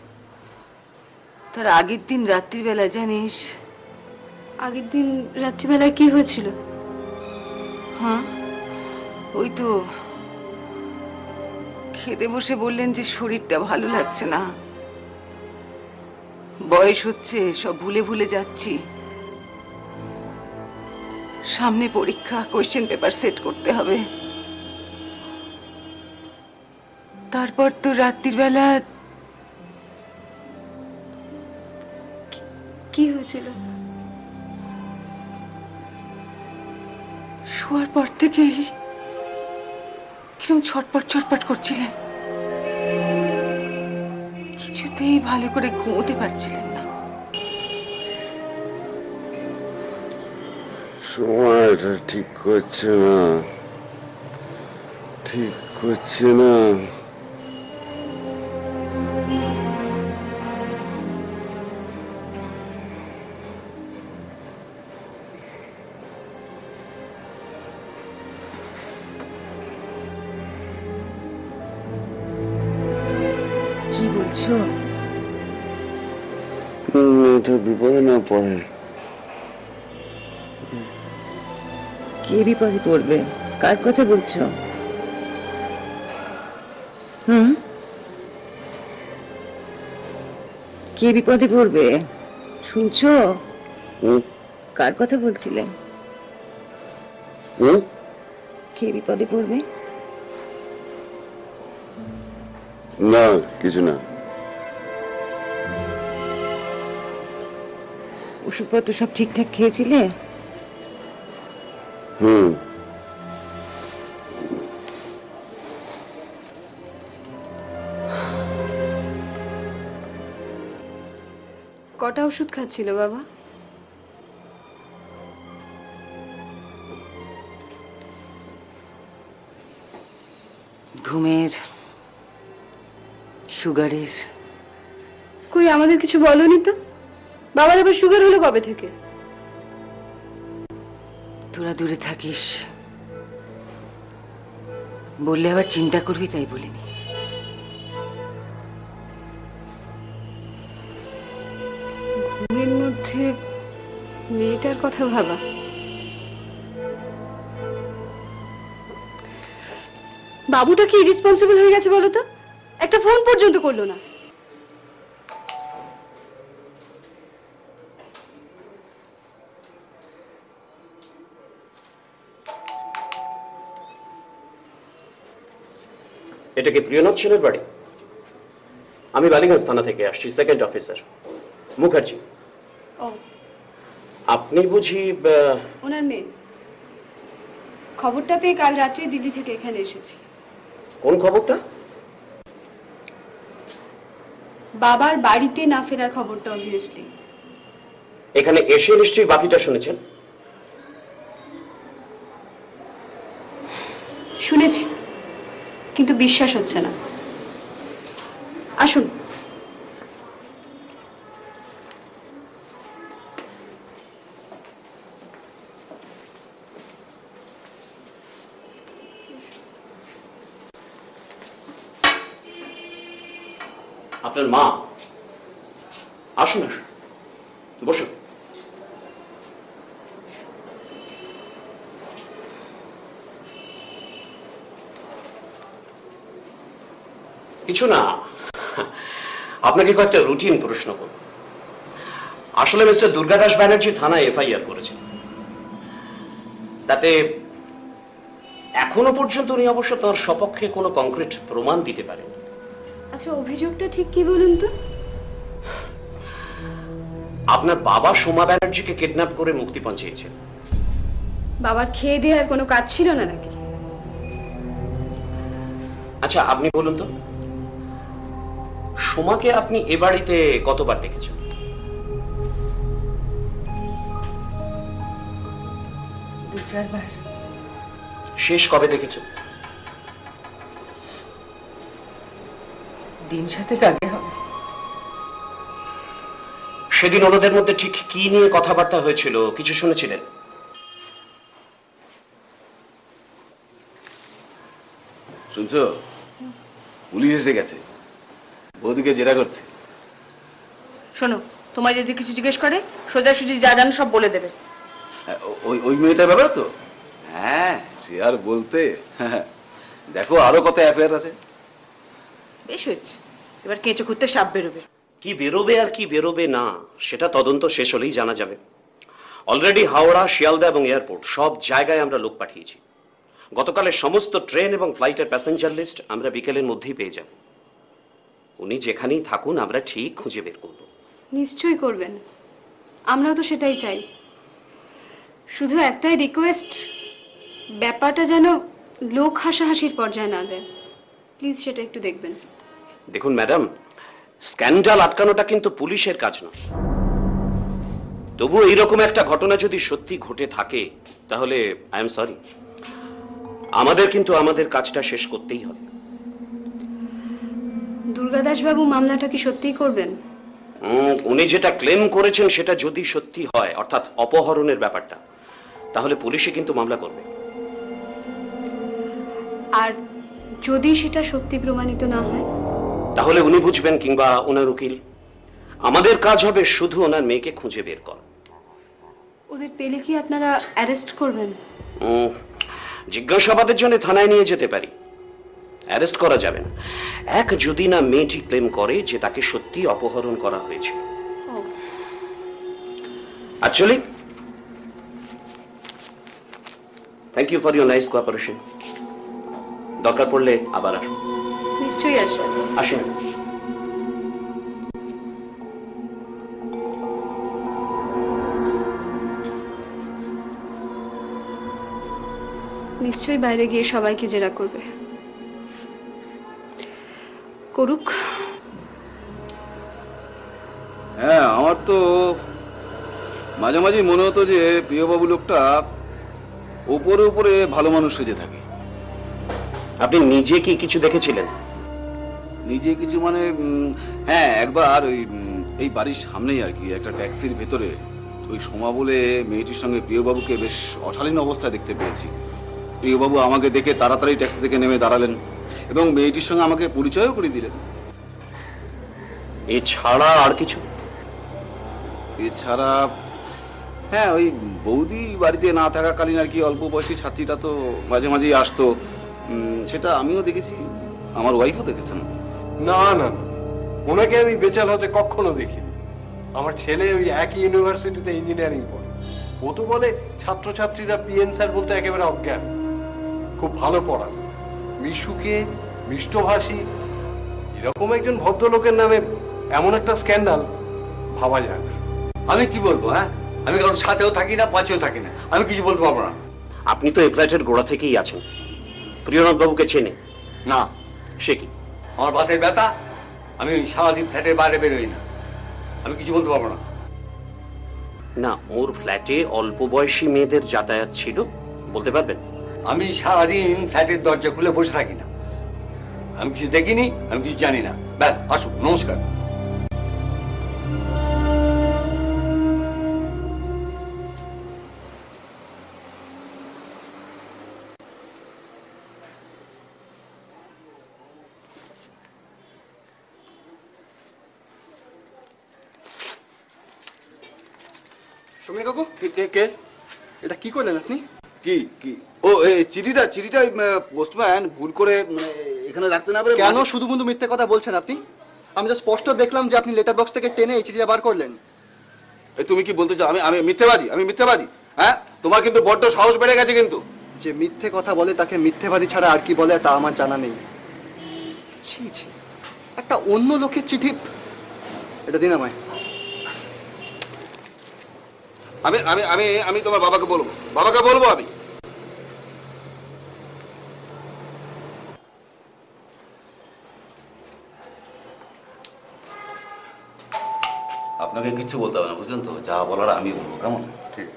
তার আগের দিন রাত্রিবেলা জানিস? আগের দিন রাত্রিবেলায় কি হয়েছিল? হ্যাঁ, ওই তো খেতে বসে বললেন যে শরীরটা ভালো লাগছে না, বয়স হচ্ছে, সব ভুলে ভুলে যাচ্ছি, সামনে পরীক্ষা, কোয়েশ্চেন পেপার সেট করতে হবে। তারপর তো রাত্রির বেলা কি হয়েছিল? শোয়ার পর থেকেই কিরকম ছটপট ছটপট করছিলেন, কিছুতেই ভালো করে ঘুমোতে পারছিলেন না। সময়টা ঠিক করছে না, ঠিক করছে না। কি বলছো? এটা বিপদে না পড়ে। কে বিপদে পড়বে? কার কথা বলছো? হুম, কে বিপদে পড়বে শুনছো? কার কথা বলছিলে? কে বিপদে পড়বে? না, কিছু না। ওষুধপত্র সব ঠিকঠাক খেয়েছিলে? হুম। কটা ওষুধ খাচ্ছিল বাবা? ঘুমের, সুগারের। কই আমাদের কিছু বলনি তো? বাবার আবার সুগার হলো কবে থেকে? তোরা দূরে থাকিস, বললে আবার চিন্তা করবি, তাই বলিনি। ঘুমের মধ্যে মেয়েটার কথা ভাবা? বাবুটা কি ইরেসপন্সিবল হয়ে গেছে বলো তো? একটা ফোন পর্যন্ত করলো না। এটা কি প্রিয়নাথ সেনের বাড়ি? আমি বালিগঞ্জ থানা থেকে আসছি, সেকেন্ড অফিসার মুখার্জি। ও, আপনি বুঝি? ওনার মেয়ে। খবরটা পেয়ে কাল রাত্রে দিল্লি থেকে এখানে এসেছি। কোন খবরটা? বাবার বাড়িতে না ফেরার খবরটা। অবভিয়াসলি এখানে এসে নিশ্চয়ই বাকিটা শুনেছেন। শুনেছি, কিন্তু বিশ্বাস হচ্ছে না। আসুন। আপনার মা? আসুন আসুন, বসুন। কিছু না, আপনাকে কয়েকটা রুটিন প্রশ্ন করব। আসলে মিস্টার দুর্গাদাস ব্যানার্জি থানায় এফআইআর করেছেন, তাতে এখনো পর্যন্ত উনি অবশ্য তার সপক্ষে কোনো কংক্রিট প্রমাণ দিতে পারেন। আচ্ছা, অভিযোগটা ঠিক কি বলুন তো? আপনার বাবা সোমা ব্যানার্জিকে কিডন্যাপ করে মুক্তিপণ চেয়েছেন। বাবার খেয়ে দেওয়ার কোনো কাজ ছিল না নাকি? আচ্ছা আপনি বলুন তো, সোমাকে আপনি এ বাড়িতে কতবার দেখেছেন? দু চারবার। শেষ কবে দেখেছেন? দিন সাতেক আগে হবে। সেদিন ওনাদের মধ্যে ঠিক কি নিয়ে কথাবার্তা হয়েছিল কিছু শুনেছিলেন? শুনছো, পুলিশ এসে গেছে, বৌদিকে জেরা করছে। শোনো, তোমায় যদি কিছু জিজ্ঞেস করে সোজাসুজি যা জানো সব বলে দেবে। হ্যাঁ, ওই ওই মেয়েটার ব্যাপারে তো? হ্যাঁ, সে আর বলতে। দেখো আরো কত অ্যাফেয়ার আছে। বেশ হয়েছে, এবার কেঁচো খুঁড়তে সাপ বেরোবে। কি বেরোবে আর কি বেরোবে না সেটা তদন্ত শেষ হলেই জানা যাবে। অলরেডি হাওড়া, শিয়ালদা এবং এয়ারপোর্ট সব জায়গায় আমরা লোক পাঠিয়েছি। গতকালের সমস্ত ট্রেন এবং ফ্লাইটের প্যাসেঞ্জার লিস্ট আমরা বিকেলের মধ্যেই পেয়ে যাব। উনি যেখানেই থাকুন আমরা ঠিক খুঁজে বের করব। নিশ্চয়ই করবেন, আমরাও তো সেটাই চাই। শুধু একটাই রিকোয়েস্ট, ব্যাপারটা যেন লোক হাসাহাসির পর্যায়ে না যায়। প্লিজ সেটা একটু দেখবেন। দেখুন ম্যাডাম, স্ক্যান্ডাল আটকানোটা কিন্তু পুলিশের কাজ নয়। তবু এইরকম একটা ঘটনা যদি সত্যি ঘটে থাকে তাহলে আই এম সরি, আমাদের কিন্তু আমাদের কাজটা শেষ করতেই হবে। দুর্গাদাস বাবু মামলাটা কি সত্যিই করবেন? উনি যেটা ক্লেম করেছেন সেটা যদি সত্যি হয়, অর্থাৎ অপহরণের ব্যাপারটা, তাহলে পুলিশে কিন্তু মামলা করবে। আর যদি সেটা সত্যি প্রমাণিত না হয়? তাহলে উনি বুঝবেন কিংবা ওনার উকিল। আমাদের কাজ হবে শুধু ওনার মেয়েকে খুঁজে বের করা। ওদের পেলে কি আপনারা অ্যারেস্ট করবেন? জিজ্ঞাসাবাদের জন্য থানায় নিয়ে যেতে পারি, অ্যারেস্ট করা যাবে না। এক যদি না মেয়েটি ক্লেম করে যে তাকে সত্যি অপহরণ করা হয়েছিল। Actually thank you for your nice cooperation. দরকার পড়লে আবার আসুন। নিশ্চয়ই আসবেন। আসেন। নিশ্চয়ই বাইরে গিয়ে সবাইকে জেরা করবে, করুক। হ্যাঁ, আমার তো মাঝে মাঝে মনে হতো যে প্রিয়বাবু লোকটা উপরে উপরে ভালো মানুষ সেজে থাকে। আপনি নিজে কি কিছু দেখেছিলেন? নিজে কিছু মানে হ্যাঁ, একবার ওই এই বাড়ির সামনেই আর কি একটা ট্যাক্সির ভেতরে ওই সোমা বলে মেয়েটির সঙ্গে প্রিয়বাবুকে বেশ অশালীন অবস্থায় দেখতে পেয়েছি। প্রিয়বাবু আমাকে দেখে তাড়াতাড়ি ট্যাক্সি থেকে নেমে দাঁড়ালেন এবং মেয়েটির সঙ্গে আমাকে পরিচয়ও করে দিলেন। এছাড়া আর কিছু? এছাড়া হ্যাঁ, ওই বৌদি বাড়িতে না থাকাকালীন আর কি অল্প বয়সী ছাত্রীটা তো মাঝে মাঝেই আসতো, সেটা আমিও দেখেছি, আমার ওয়াইফও দেখেছেন। না না, ওনাকে আমি বেচাল হতে কখনো দেখিনি। আমার ছেলে ওই একই ইউনিভার্সিটিতে ইঞ্জিনিয়ারিং পড়ে, ও তো বলে ছাত্রছাত্রীরা পিএন স্যার বলতে একেবারে অজ্ঞান। খুব ভালো পড়ান, মিশুকে মিষ্টভাষী। এরকম একজন ভদ্রলোকের নামে এমন একটা স্ক্যান্ডাল ভাবা যায় না। আমি কি বলবো? হ্যাঁ, আমি কারোর সাথেও থাকি না, পাশেও থাকি না, আমি কিছু বলতে পারবো না। আপনি তো এই ফ্ল্যাটের গোড়া থেকেই আছেন, প্রিয়নাথ বাবুকে চেনে না? সে কি? আমার বাতের ব্যথা, আমি সারাদিন ফ্ল্যাটের বাইরে বেরোই না, আমি কিছু বলতে পারবো না। না, ওর ফ্ল্যাটে অল্প বয়সী মেয়েদের যাতায়াত ছিল, বলতে পারবেন? আমি সারাদিন ফ্ল্যাটের দরজা খুলে বসে থাকি না, আমি কিছু দেখিনি, আমি কিছু জানি না। ব্যাস, আসুন, নমস্কার। সমীর কাকু কে কে এটা কি করলেন আপনি? কি কি ও এই চিঠিটা চিঠিটা পোস্টম্যান ভুল করে মানে এখানে রাখতে না পারে। কেন শুধু শুধু মিথ্যে কথা বলছেন আপনি? আমি তো স্পষ্ট দেখলাম যে আপনি লেটার বক্স থেকে টেনে এই চিঠিটা বার করলেন। এই তুমি কি বলতে চাও আমি আমি মিথ্যাবাদী? আমি মিথ্যাবাদী? হ্যাঁ, তোমার কিন্তু বড্ড সাহস বেড়ে গেছে কিন্তু। যে মিথ্যে কথা বলে তাকে মিথ্যেবাদী ছাড়া আর কি বলে তা আমার জানা নেই। ছি ছি, একটা অন্য লোকের চিঠি। এটা দিন আমায়। আমি আমি আমি আমি তোমার বাবাকে বলবো, বাবাকে বলবো আমি। আপনাকে কিচ্ছু বলতে হবে না, বুঝলেন তো? যা বলার আমি বলবো, কেমন? ঠিক।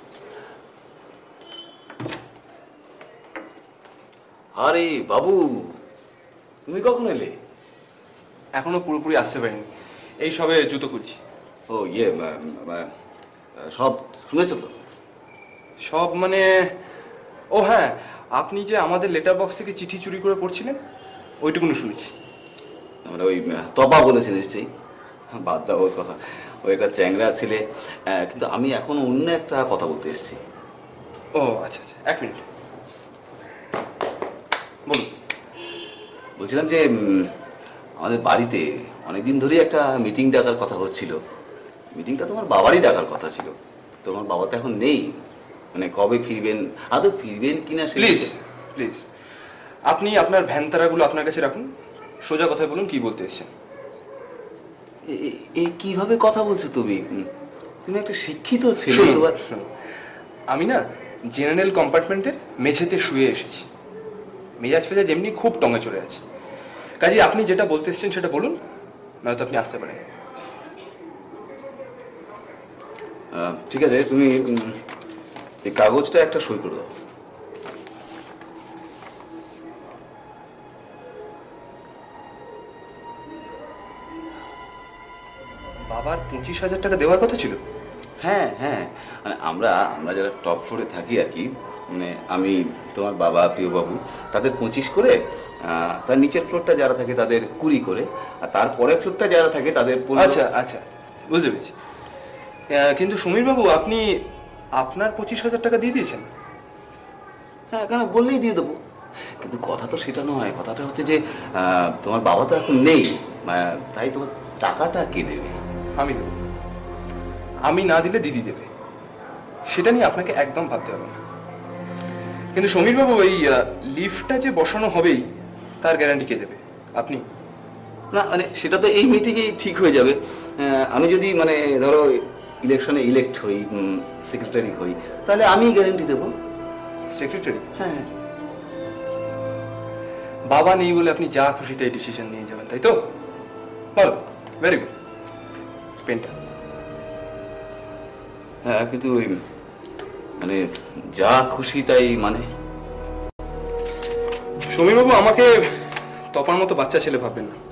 আরে বাবু, তুমি কখন এলে? এখনো পুরোপুরি আসতে পারিনি, এই সবে জুতো খুঁজছি। ও ইয়ে, সব শুনেছো তো? সব মানে, ও হ্যাঁ, আপনি যে আমাদের লেটার বক্স থেকে চিঠি চুরি করে পড়ছিলেন ওইটুকুনি শুনেছি। আমরা ওই তপা বলেছি নিশ্চয়ই, বাদ দাও ওর কথা, ওই একটা চ্যাংরা ছেলে। কিন্তু আমি এখন অন্য একটা কথা বলতে এসেছি। ও আচ্ছা আচ্ছা, এক মিনিট বলুন। বলছিলাম যে আমাদের বাড়িতে অনেকদিন ধরেই একটা মিটিং ডাকার কথা হচ্ছিল। মিটিংটা তোমার বাবারই ডাকার কথা ছিল, তোমার বাবা তো এখন নেই। মানে কবে ফিরবেন, আদৌ ফিরবেন কিনা। প্লিজ প্লিজ আপনি আপনার ভ্যানতারাগুলো আপনার কাছে রাখুন, সোজা কথা বলুন, কি বলতে এসেছেন। এই কিভাবে কথা বলছো তুমি? তুমি একটা শিক্ষিত ছেলে। আমি না জেনারেল কম্পার্টমেন্টের মেঝেতে শুয়ে এসেছি, মেজাজ ফেজাজ এমনি খুব টঙে চলে আছে। কাজে আপনি যেটা বলতে এসেছেন সেটা বলুন, নয়তো আপনি আসতে পারেন। ঠিক আছে, তুমি এই কাগজটা একটা সই করে দাও। বাবার পঁচিশ হাজার টাকা দেওয়ার কথা ছিল? হ্যাঁ হ্যাঁ, মানে আমরা আমরা যারা টপ ফ্লোরে থাকি আর কি, মানে আমি, তোমার বাবা, প্রিয়বাবু, তাদের পঁচিশ করে, তার নিচের ফ্লোরটা যারা থাকে তাদের কুড়ি করে, আর তারপরের ফ্লোরটা যারা থাকে তাদের। আচ্ছা আচ্ছা বুঝতে পেরেছি। কিন্তু সমীর বাবু, আপনি আপনার পঁচিশ হাজার টাকা দিয়ে দিয়েছেন? হ্যাঁ, কেন, বললেই দিয়ে দেবো। কিন্তু কথা তো সেটা নয়, কথাটা হচ্ছে যে তোমার বাবা তো এখন নেই, তাই তোমার টাকাটা কে দেবে? আমি দেবো। আমি না দিলে দিদি দেবে, সেটা নিয়ে আপনাকে একদম ভাবতে হবে না। কিন্তু সমীর বাবু, এই লিফটটা যে বসানো হবেই তার গ্যারান্টি কে দেবে? আপনি? না মানে সেটা তো এই মিটিংয়ে ঠিক হয়ে যাবে। আমি যদি মানে ধরো ইলেকশনে ইলেক্ট হই, সেক্রেটারি হই, তাহলে আমি গ্যারান্টি দেবো। সেক্রেটারি? হ্যাঁ। বাবা নেই বলে আপনি যা খুশি তাই ডিসিশন নিয়ে যাবেন, তাই তো? বলো, ভেরি গুড। পেনটা। হ্যাঁ, কিন্তু ওই মানে যা খুশি তাই মানে। সমীরবাবু, আমাকে তপার মতো বাচ্চা ছেলে ভাববেন না।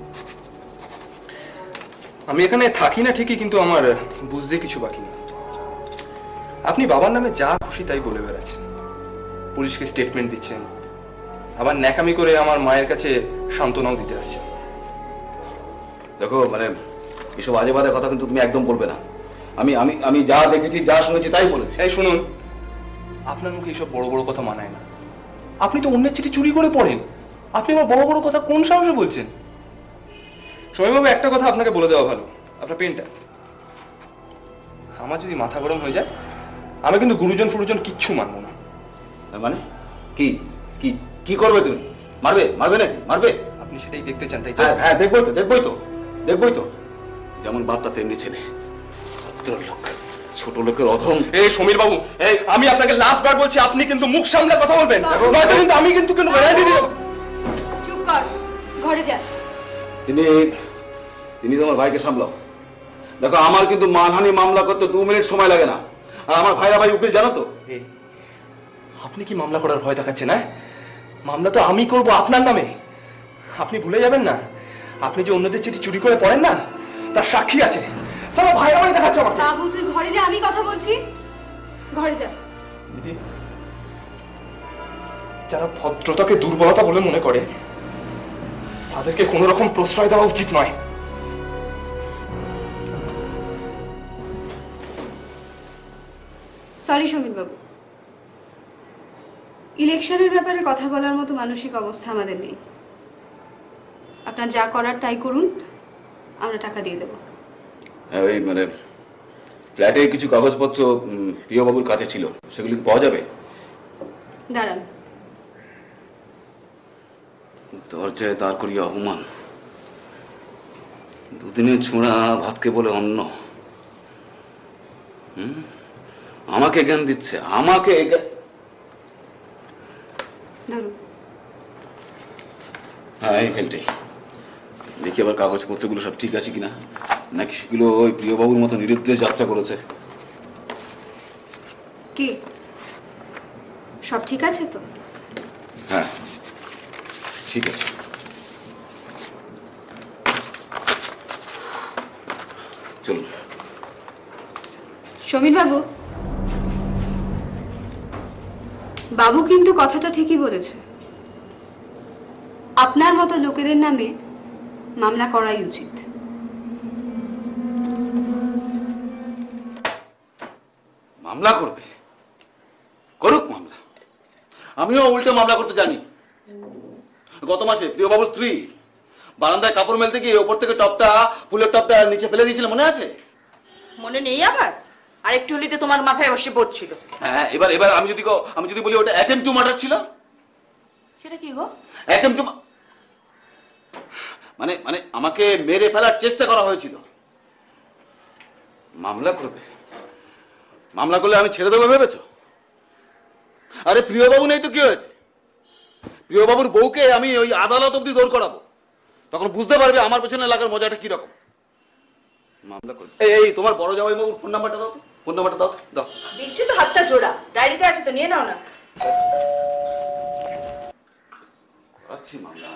আমি এখানে থাকি না ঠিকই, কিন্তু আমার বুঝতে কিছু বাকি নেই। আপনি বাবার নামে যা খুশি তাই বলে বেড়াচ্ছেন, পুলিশকে স্টেটমেন্ট দিচ্ছেন, আবার ন্যাকামি করে আমার মায়ের কাছে সান্ত্বনাও দিতে আসছেন। দেখো, মানে এসব আজে বাজে কথা কিন্তু তুমি একদম বলবে না। আমি আমি আমি যা দেখেছি, যা শুনেছি তাই বলেছি। এই শুনুন, আপনার মুখে এইসব বড় বড় কথা মানায় না। আপনি তো অন্যের চিঠি চুরি করে পড়েন, আপনি আমার বড় বড় কথা কোন সাহসে বলছেন? সমীরবাবু, একটা কথা আপনাকে বলে দেওয়া ভালো, আপনার পেনটা। আমার যদি মাথা গরম হয়ে যায়, আমি কিন্তু গুরুজন ফুরুজন কিচ্ছু মানবো না। মানে কি কি কি করবে তুমি? মারবে? মারবে নাকি? মারবে? আপনি সেটাই দেখতে চান, তাই তো? হ্যাঁ, দেখবোই তো, দেখবোই তো, দেখবোই তো। যেমন বার্তা তেমনি ছেলে, ভদ্রলোক, ছোট লোকের অধম। এই সমীর বাবু, এই আমি আপনাকে লাস্ট বার বলছি, আপনি কিন্তু মুখ সামলে কথা বলবেন, নয়তো কিন্তু আমি কিন্তু কিন্তু গ্যারান্টি দিই। চুপ কর, ঘরে যা। তিনি তিনি তোমার ভাইকে সামলাও। দেখো, আমার কিন্তু মানহানি মামলা করতে দু মিনিট সময় লাগে না, আর আমার ভাইরা ভাই উকিল, জানো তো। আপনি কি মামলা করার ভয় দেখাচ্ছেন? না, মামলা তো আমি করব আপনার নামে। আপনি ভুলে যাবেন না, আপনি যে অন্যদের চিঠি চুরি করে পড়েন না, তার সাক্ষী আছে। সারা ভাইরা ভাই দেখাচ্ছে আমাকে। বাবু, তুই ঘরে যা, আমি কথা বলছি। ঘরে যা। দিদি, যারা ভদ্রতাকে দুর্বলতা বলে মনে করে, তাদেরকে কোন রকম প্রশ্রয় দেওয়া উচিত নয়। সরি সমীর বাবু, ইলেকশনের ব্যাপারে কথা বলার মতো মানসিক অবস্থা আমাদের নেই। আপনার যা করার তাই করুন, আমরা টাকা দিয়ে দেব। হ্যাঁ, ওই মানে ফ্ল্যাটের কিছু কাগজপত্র প্রিয়বাবুর কাছে ছিল, সেগুলি পাওয়া যাবে? দাঁড়ান। দরজায় দাঁড় করিয়ে অপমান, দুদিনের ছোঁড়া ভাতকে বলে অন্ন। হুম, আমাকে জ্ঞান দিচ্ছে, আমাকে ধরুন। হ্যাঁ, এই ফেলটি দেখি আবার কাগজপত্রগুলো সব ঠিক আছে কিনা, নাকি সেগুলো ওই প্রিয়বাবুর মতো নিরুদ্দেশ যাত্রা করেছে। কি সব ঠিক আছে তো? হ্যাঁ ঠিক আছে। চলুন। সমীর বাবু, বাবু কিন্তু কথাটা ঠিকই বলেছে। আপনার মতো লোকেদের নামে মামলা করাই উচিত। মামলা করবে? করুক মামলা, আমিও উল্টো মামলা করতে জানি। গত মাসে প্রিয়বাবুর স্ত্রী বারান্দায় কাপড় মেলতে গিয়ে ওপর থেকে টপটা, ফুলের টপটা নিচে ফেলে দিয়েছিল, মনে আছে? মনে নেই আবার? আর একটু হলে তো তোমার মাথায় বসে পড়ছিল। হ্যাঁ, এবার এবার আমি যদি আমি যদি বলি ওটা অ্যাটেম্পট টু মার্ডার ছিল। সেটা কি গো? অ্যাটেম্পট টু মানে মানে আমাকে মেরে ফেলার চেষ্টা করা হয়েছিল। মামলা করবে? মামলা করলে আমি ছেড়ে দেবো ভেবেছো? আরে প্রিয়বাবু নেই তো কি হয়েছে? প্রিয়বাবুর বউকে আমি ওই আদালত অব্দি দৌড় করাবো, তখন বুঝতে পারবে আমার পেছনে লাগার মজাটা কিরকম। মামলা করবে? এই এই তোমার বড় জামাই বাবুর ফোন নাম্বারটা দাও তো, ফোন নাম্বারটা দাও দাও। দেখছি তো হাতটা জোড়া, ডায়েরিতে আছে তো, নিয়ে নাও না। আচ্ছা, মামলা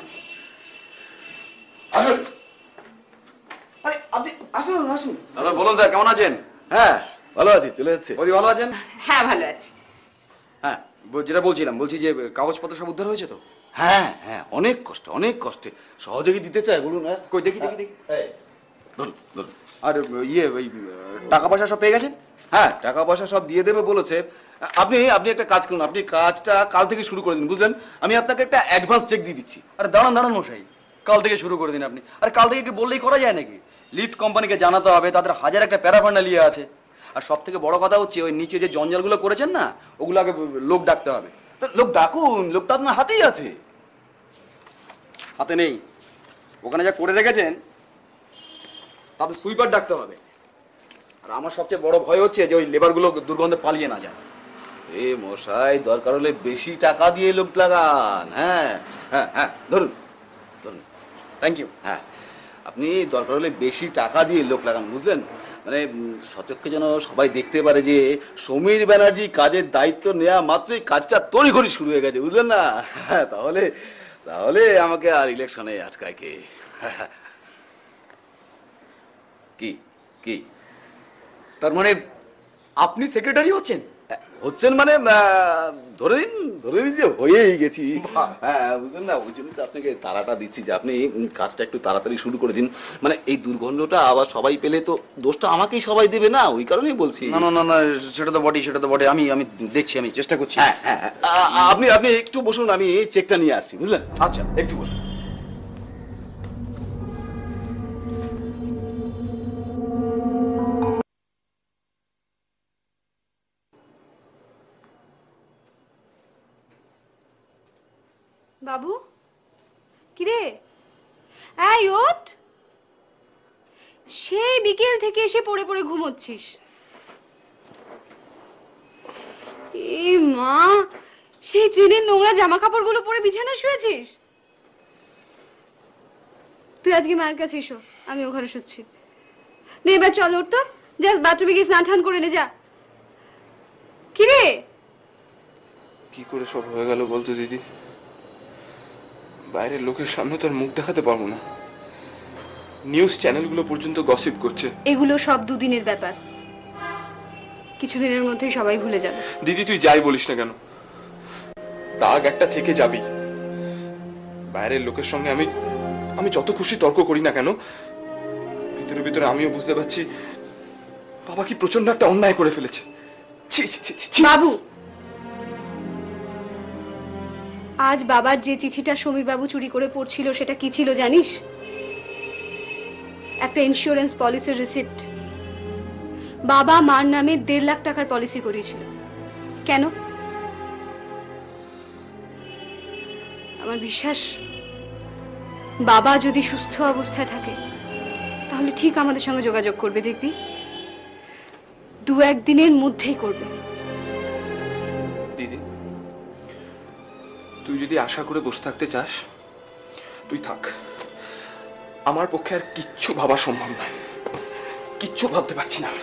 আসুন। আরে আপনি আসুন আসুন। দাদা বলুন স্যার, কেমন আছেন? হ্যাঁ ভালো আছি, চলে যাচ্ছে। বলি ভালো আছেন? হ্যাঁ ভালো আছি। হ্যাঁ, যেটা বলছিলাম, বলছি যে কাগজপত্র সব উদ্ধার হয়েছে তো? হ্যাঁ হ্যাঁ, অনেক কষ্ট অনেক কষ্টে সহযোগী দিতে চায়, বলুন। হ্যাঁ কই দেখি দেখি দেখি। ধরুন ধরুন। আর ইয়ে ওই টাকা পয়সা সব পেয়ে গেছেন? হ্যাঁ, টাকা পয়সা সব দিয়ে দেবে বলেছে। আপনি আপনি একটা কাজ করুন, আপনি কাজটা কাল থেকে শুরু করে দিন, বুঝলেন? আমি আপনাকে একটা অ্যাডভান্স চেক দিয়ে দিচ্ছি। আরে দাঁড়ান দাঁড়ান মশাই, কাল থেকে শুরু করে দিন আপনি। আর কাল থেকে কি বললেই করা যায় নাকি? লিফট কোম্পানিকে জানাতে হবে, তাদের হাজার একটা প্যারাফার্নালিয়া আছে। আর সব থেকে বড় কথা হচ্ছে ওই নিচে যে জঞ্জালগুলো করেছেন না, ওগুলো আগে লোক ডাকতে হবে। লোক ডাকুন, লোকটা আপনার হাতেই আছে। হাতে নেই, ওখানে যা করে রেখেছেন তাদের সুইপার ডাকতে হবে। আর আমার সবচেয়ে বড় ভয় হচ্ছে যে ওই লেবারগুলো দুর্গন্ধে পালিয়ে না যায়। এ মশাই, দরকার হলে বেশি টাকা দিয়ে লোক লাগান। হ্যাঁ হ্যাঁ হ্যাঁ, ধরুন ধরুন। Thank you. হ্যাঁ, আপনি দরকার হলে বেশি টাকা দিয়ে লোক লাগান, বুঝলেন? মানে সচক্ষে যেন সবাই দেখতে পারে যে সমীর ব্যানার্জি কাজের দায়িত্ব নেওয়া মাত্রই কাজটা তড়িঘড়ি শুরু হয়ে গেছে, বুঝলেন না? হ্যাঁ, তাহলে তাহলে আমাকে আর ইলেকশনে আটকায় কে? কি কি তার মানে আপনি সেক্রেটারি হচ্ছেন? হচ্ছেন মানে ধরে নিন ধরে নিন যে হয়েই গেছি। হ্যাঁ, বুঝলেন না? ওই জন্য তো আপনাকে তাড়াটা দিচ্ছি যে আপনি কাজটা একটু তাড়াতাড়ি শুরু করে দিন। মানে এই দুর্গন্ধটা আবার সবাই পেলে তো দোষটা আমাকেই সবাই দেবে না, ওই কারণেই বলছি। না না না না, সেটা তো বটে, সেটা তো বটে। আমি আমি দেখছি, আমি চেষ্টা করছি। হ্যাঁ হ্যাঁ, আপনি আপনি একটু বসুন, আমি চেকটা নিয়ে আসছি, বুঝলেন? আচ্ছা, একটু বসুন। বাবু, কিরে? এই ওঠ, সেই বিকেল থেকে এসে পড়ে পড়ে ঘুমোচ্ছিস। এ মা, সেই ট্রেনের নোংরা জামা কাপড়গুলো পরে বিছানা শুয়েছিস? তুই আজকে মায়ের কাছে এসো, আমি ও ঘরে শুচ্ছি। নে এবার চল, ওঠ তো, যা বাথরুমে গিয়ে স্নান টান করে নে, যা। কিরে? কি করে সব হয়ে গেল বলতো দিদি? বাইরের লোকের সামনে তো আর মুখ দেখাতে পারবো না, নিউজ চ্যানেলগুলো পর্যন্ত গসিপ করছে। এগুলো সব দুদিনের ব্যাপার, কিছুদিনের মধ্যেই সবাই ভুলে যাবে। দিদি তুই যাই বলিস না কেন, দাগ একটা থেকে যাবি। বাইরের লোকের সঙ্গে আমি আমি যত খুশি তর্ক করি না কেন, ভিতরে ভিতরে আমিও বুঝতে পারছি বাবা কি প্রচন্ড একটা অন্যায় করে ফেলেছে। বাবু, আজ বাবার যে চিঠিটা সমীর বাবু চুরি করে পড়ছিল সেটা কি ছিল জানিস? একটা ইন্স্যুরেন্স পলিসির রিসিপ্ট। বাবা মার নামে দেড় লাখ টাকার পলিসি করেছিল। কেন? আমার বিশ্বাস বাবা যদি সুস্থ অবস্থায় থাকে তাহলে ঠিক আমাদের সঙ্গে যোগাযোগ করবে, দেখবি দু একদিনের মধ্যেই করবে। দিদি, তুই যদি আশা করে বসে থাকতে চাস তুই থাক, আমার পক্ষে আর কিচ্ছু ভাবা সম্ভব নয়, কিচ্ছু ভাবতে পারছি না।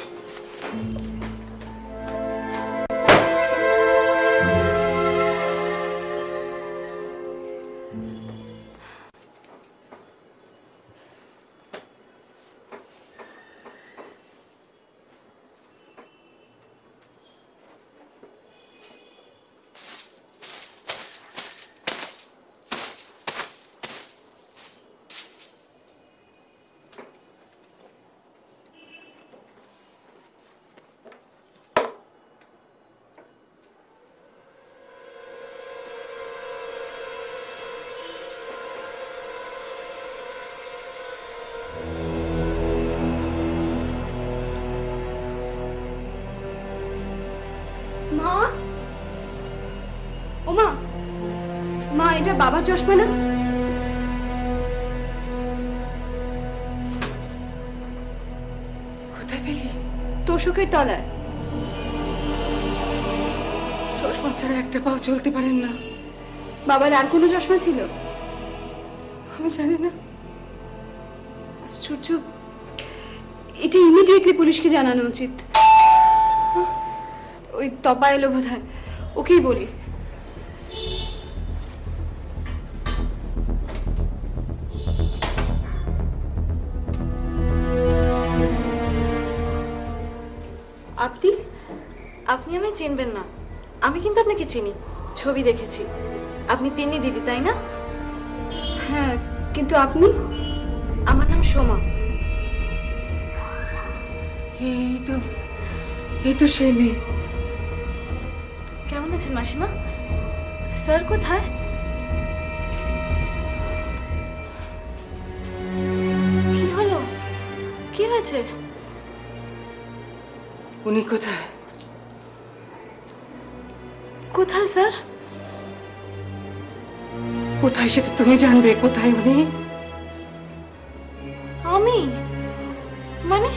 মা, ও মা, মা এটা বাবার চশমা না? কোথায় পেলি? তোষকের তলায়। চশমা ছাড়া একটা পাও চলতে পারেন না। বাবার আর কোনো চশমা ছিল? আমি জানি না। আশ্চর্য, এটা ইমিডিয়েটলি পুলিশকে জানানো উচিত। ওই তপা এলো বোধহয়, ওকেই বলি। আপনি আপনি আমায় চিনবেন না, আমি কিন্তু আপনাকে চিনি, ছবি দেখেছি। আপনি তিন্নি দিদি, তাই না? হ্যাঁ, কিন্তু আপনি? আমার নাম সোমা। এই তো এই তো সেই মেয়ে। কেমন আছেন মাসিমা? স্যার কোথায়? কি হলো? কি হয়েছে? উনি কোথায়? কোথায় স্যার? কোথায় সেটা তুমি জানবে। কোথায় উনি? আমি মানে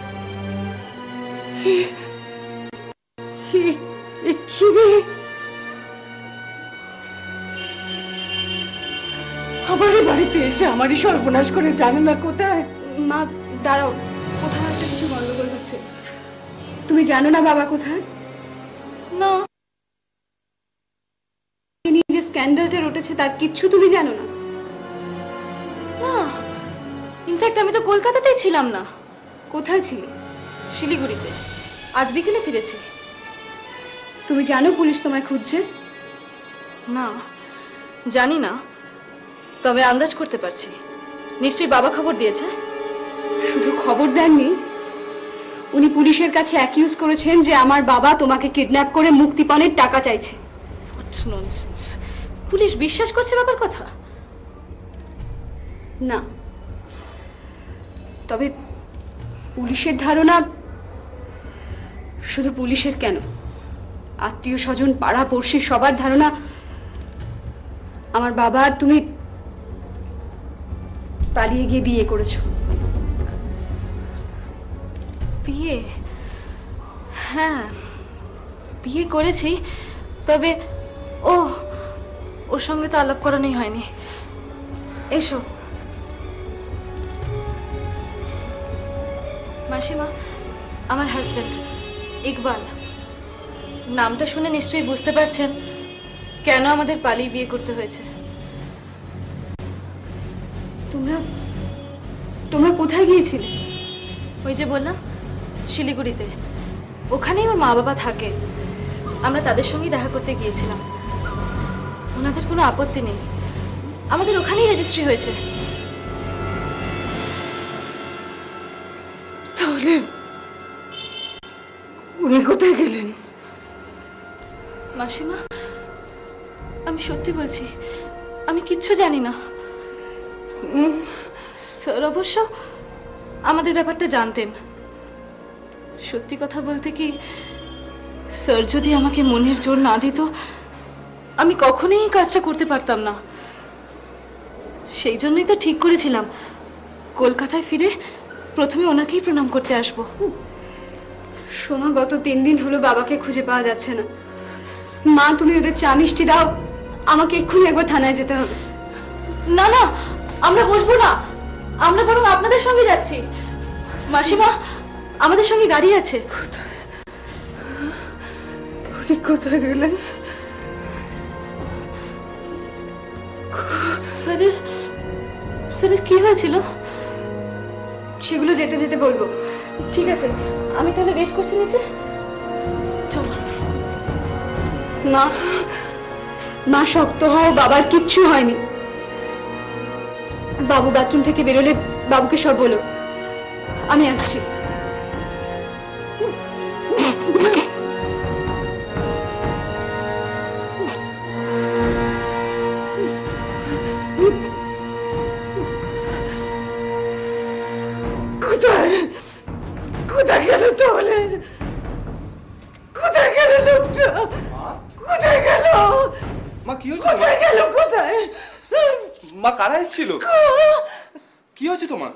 আমারই বাড়িতে এসে আমারই সর্বনাশ করে জানে না কোথায়। মা দাঁড়াও, কোথাও একটা কিছু গন্ডগোল হচ্ছে। তুমি জানো না বাবা কোথায়? না। যে স্ক্যান্ডালটা রটেছে তার কিচ্ছু তুমি জানো না? না, ইনফ্যাক্ট আমি তো কলকাতাতেই ছিলাম না। কোথায় ছিলে? শিলিগুড়িতে। আজ বিকেলে ফিরেছি। তুমি জানো পুলিশ তোমায় খুঁজছে? না, জানি না, তবে আন্দাজ করতে পারছি। নিশ্চয়ই বাবা খবর দিয়েছে। শুধু খবর দেননি, উনি পুলিশের কাছে অ্যাকিউজ করেছেন যে আমার বাবা তোমাকে কিডন্যাপ করে মুক্তিপণের টাকা চাইছে। What nonsense! পুলিশ বিশ্বাস করছে বাবার কথা? না, তবে পুলিশের ধারণা, শুধু পুলিশের কেন, আত্মীয় স্বজন পাড়া পড়শি সবার ধারণা আমার বাবা আর তুমি পালিয়ে গিয়ে বিয়ে করেছো। বিয়ে? হ্যাঁ, বিয়ে করেছি, তবে ও ওর সঙ্গে তো আলাপ করানোই হয়নি। এসো মাসিমা, আমার হাজবেন্ড ইকবাল। নামটা শুনে নিশ্চয়ই বুঝতে পারছেন কেন আমাদের পালিয়ে বিয়ে করতে হয়েছে। তোমরা তোমরা কোথায় গিয়েছিলে? ওই যে বললাম, শিলিগুড়িতে। ওখানেই ওর মা বাবা থাকে। আমরা তাদের সঙ্গেই দেখা করতে গিয়েছিলাম। ওনাদের কোনো আপত্তি নেই, আমাদের ওখানেই রেজিস্ট্রি হয়েছে। তাহলে উনি কোথায় গেলেন? মাসিমা, আমি সত্যি বলছি, আমি কিচ্ছু জানি না। স্যার অবশ্য আমাদের ব্যাপারটা জানতেন। সত্যি কথা বলতে কি, স্যার যদি আমাকে মনের জোর না দিত, আমি কখনোই এই কাজটা করতে পারতাম না। সেই জন্যই তো ঠিক করেছিলাম কলকাতায় ফিরে প্রথমে ওনাকেই প্রণাম করতে আসবো। সোমা, গত তিন দিন হলো বাবাকে খুঁজে পাওয়া যাচ্ছে না। মা, তুমি ওদের চা মিষ্টি দাও, আমাকে এক্ষুনি একবার থানায় যেতে হবে। না না, আমরা বসবো না, আমরা বরং আপনাদের সঙ্গে যাচ্ছি। মাসিমা, আমাদের সঙ্গে গাড়ি আছে। উনি কোথায় গেলেন? স্যারের স্যারের কি হয়েছিল? সেগুলো যেতে যেতে বলবো। ঠিক আছে, আমি তাহলে ওয়েট করছি নিচে। চলো। মা, মা শক্ত হও, বাবার কিচ্ছু হয়নি। বাবু বাথরুম থেকে বেরোলে বাবুকে সব বলো। আমি আসছি। কোথায় কোথায় গেল তাহলে? কোথায় গেল লোকটা? কোথায় গেল? মা কি হয়েছে? কোথায় গেল? কোথায়? মা কারা এসেছিল? কি হয়েছে তোমার?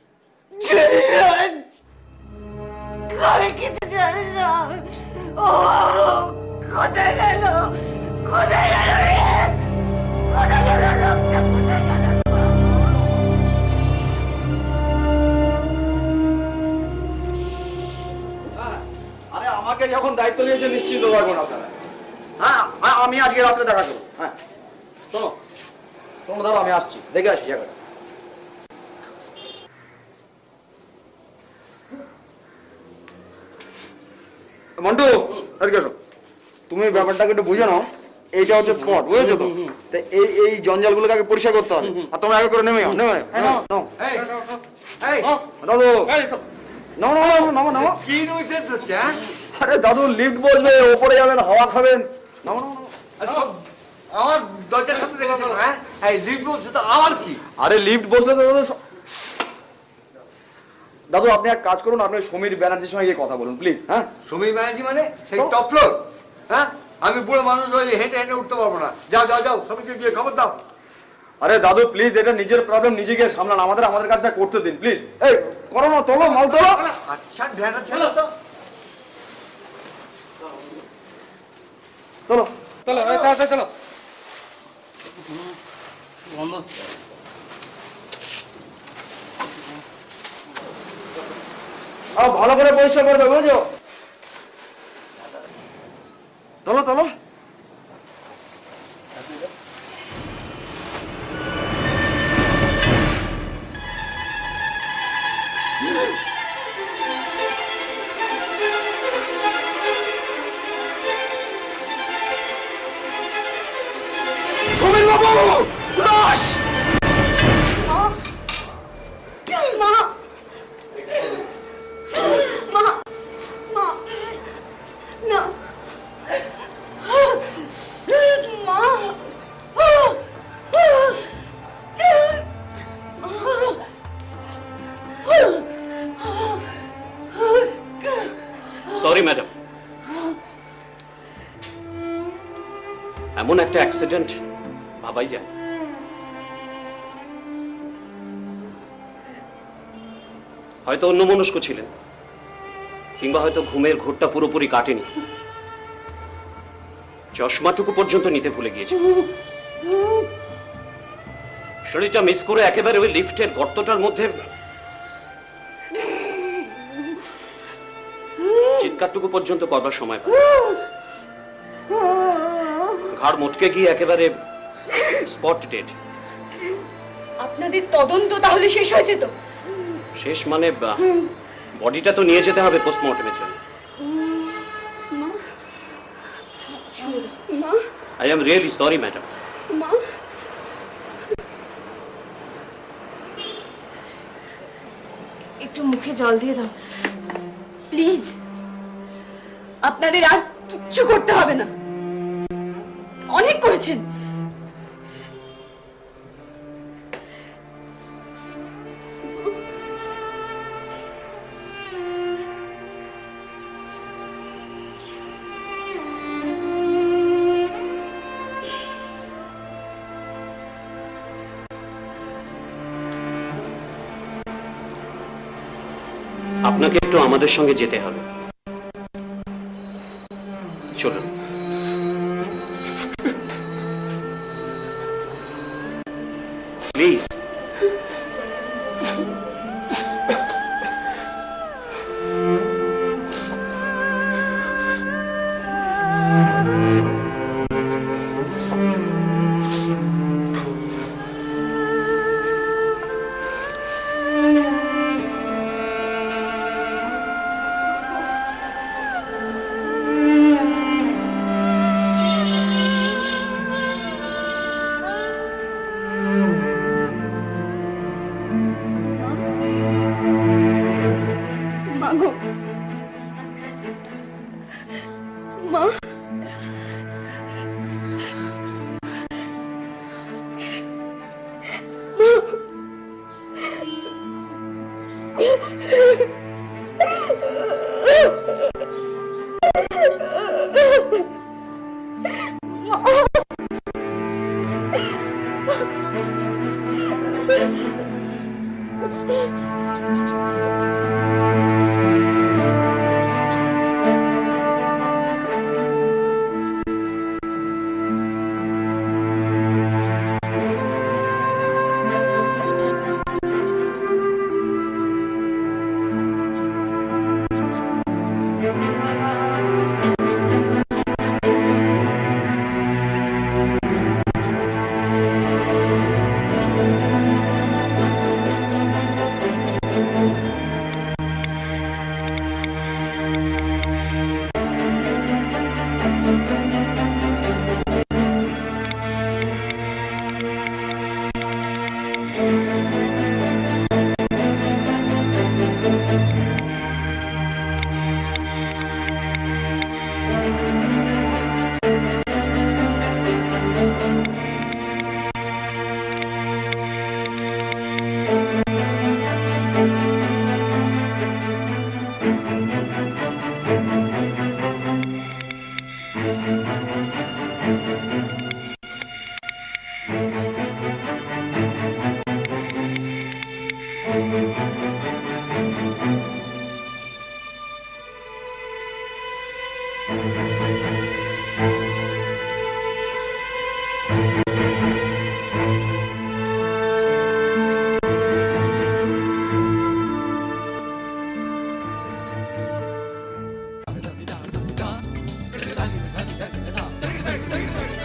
আমি কিছু জানি না। ও কোথায় গেল? কোথায় গেল? কোথায় গেল লোকটা? কোথায় গেল? আরে আমাকে যখন দায়িত্ব নিয়েছে নিশ্চিন্ত থাকবো না আপনারা। হ্যাঁ, আমি আজকে রাত্রে দেখা করবো। হ্যাঁ, শোনো, তোমরা ধরো, আমি আসছি, দেখে আসছি জায়গাটা। মন্টু, আর কেন তুমি ব্যাপারটাকে একটু বুঝে নাও। এইটা হচ্ছে স্পট, বুঝেছো তো? এই এই জঞ্জালগুলোকে আগে পরিষ্কার করতে হবে। আর তোমরা আগে করে নেমে যাও, নেমে নাও। দাদু, নাও নাও নাও নাও। কি নুইসেন্স হচ্ছে? আরে দাদু, লিফট বসবে, ওপরে যাবেন, হাওয়া খাবেন। নাও নাও নাও। আমার দরজার সামনে দেখেছিল। হ্যাঁ, এই লিফট বলছে তো আমার কি? আরে লিফট বসলে তো দাদু। দাদু, আপনি এক কাজ করুন, আপনি সমীর ব্যানার্জির সঙ্গে গিয়ে কথা বলুন প্লিজ। হ্যাঁ, সমীর ব্যানার্জি মানে সেই টপ ফ্লোর? হ্যাঁ, আমি বুড়ো মানুষ হয়ে হেঁটে হেঁটে উঠতে পারবো না। যাও যাও যাও, সমীরকে গিয়ে খবর দাও। আরে দাদু প্লিজ, এটা নিজের প্রবলেম নিজে গিয়ে সামলান, আমাদের আমাদের কাজটা করতে দিন প্লিজ। এই করো না, তোলো মাল তোলো। আচ্ছা, ঢেনা ছিল তো। চলো চলো চলো চলো। বন্ধ। ভালো করে পরিষ্কার করবে, বুঝছো? চলো চলো। সমীর বাবু, লাশ! মা, মা, মা, না, মা, সরি ম্যাডাম, এমন একটা অ্যাক্সিডেন্ট ভাবাই যায়। হয়তো অন্যমনস্ক ছিলেন, কিংবা হয়তো ঘুমের ঘোরটা পুরোপুরি কাটেনি, চশমাটুকু পর্যন্ত নিতে ভুলে গিয়েছে। শরীরটা মিস করে একেবারে ওই লিফটের গর্তটার মধ্যে চিৎকারটুকু পর্যন্ত করবার সময় পায়। ঘাড় মোটকে গিয়ে একেবারে স্পট ডেড। আপনাদের তদন্ত তাহলে শেষ হয়েছে তো? শেষ মানে বডিটা তো নিয়ে যেতে হবে পোস্টমর্টমের জন্য। I am really sorry madam. একটু মুখে জল দিয়ে দাও প্লিজ। আপনাদের আর কিচ্ছু করতে হবে না। অনেক করেছেন। আপনাকে একটু আমাদের সঙ্গে যেতে হবে, চলুন। প্লিজ। মাগো মা,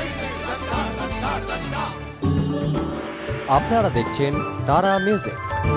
আপনারা দেখছেন তারা মিউজিক।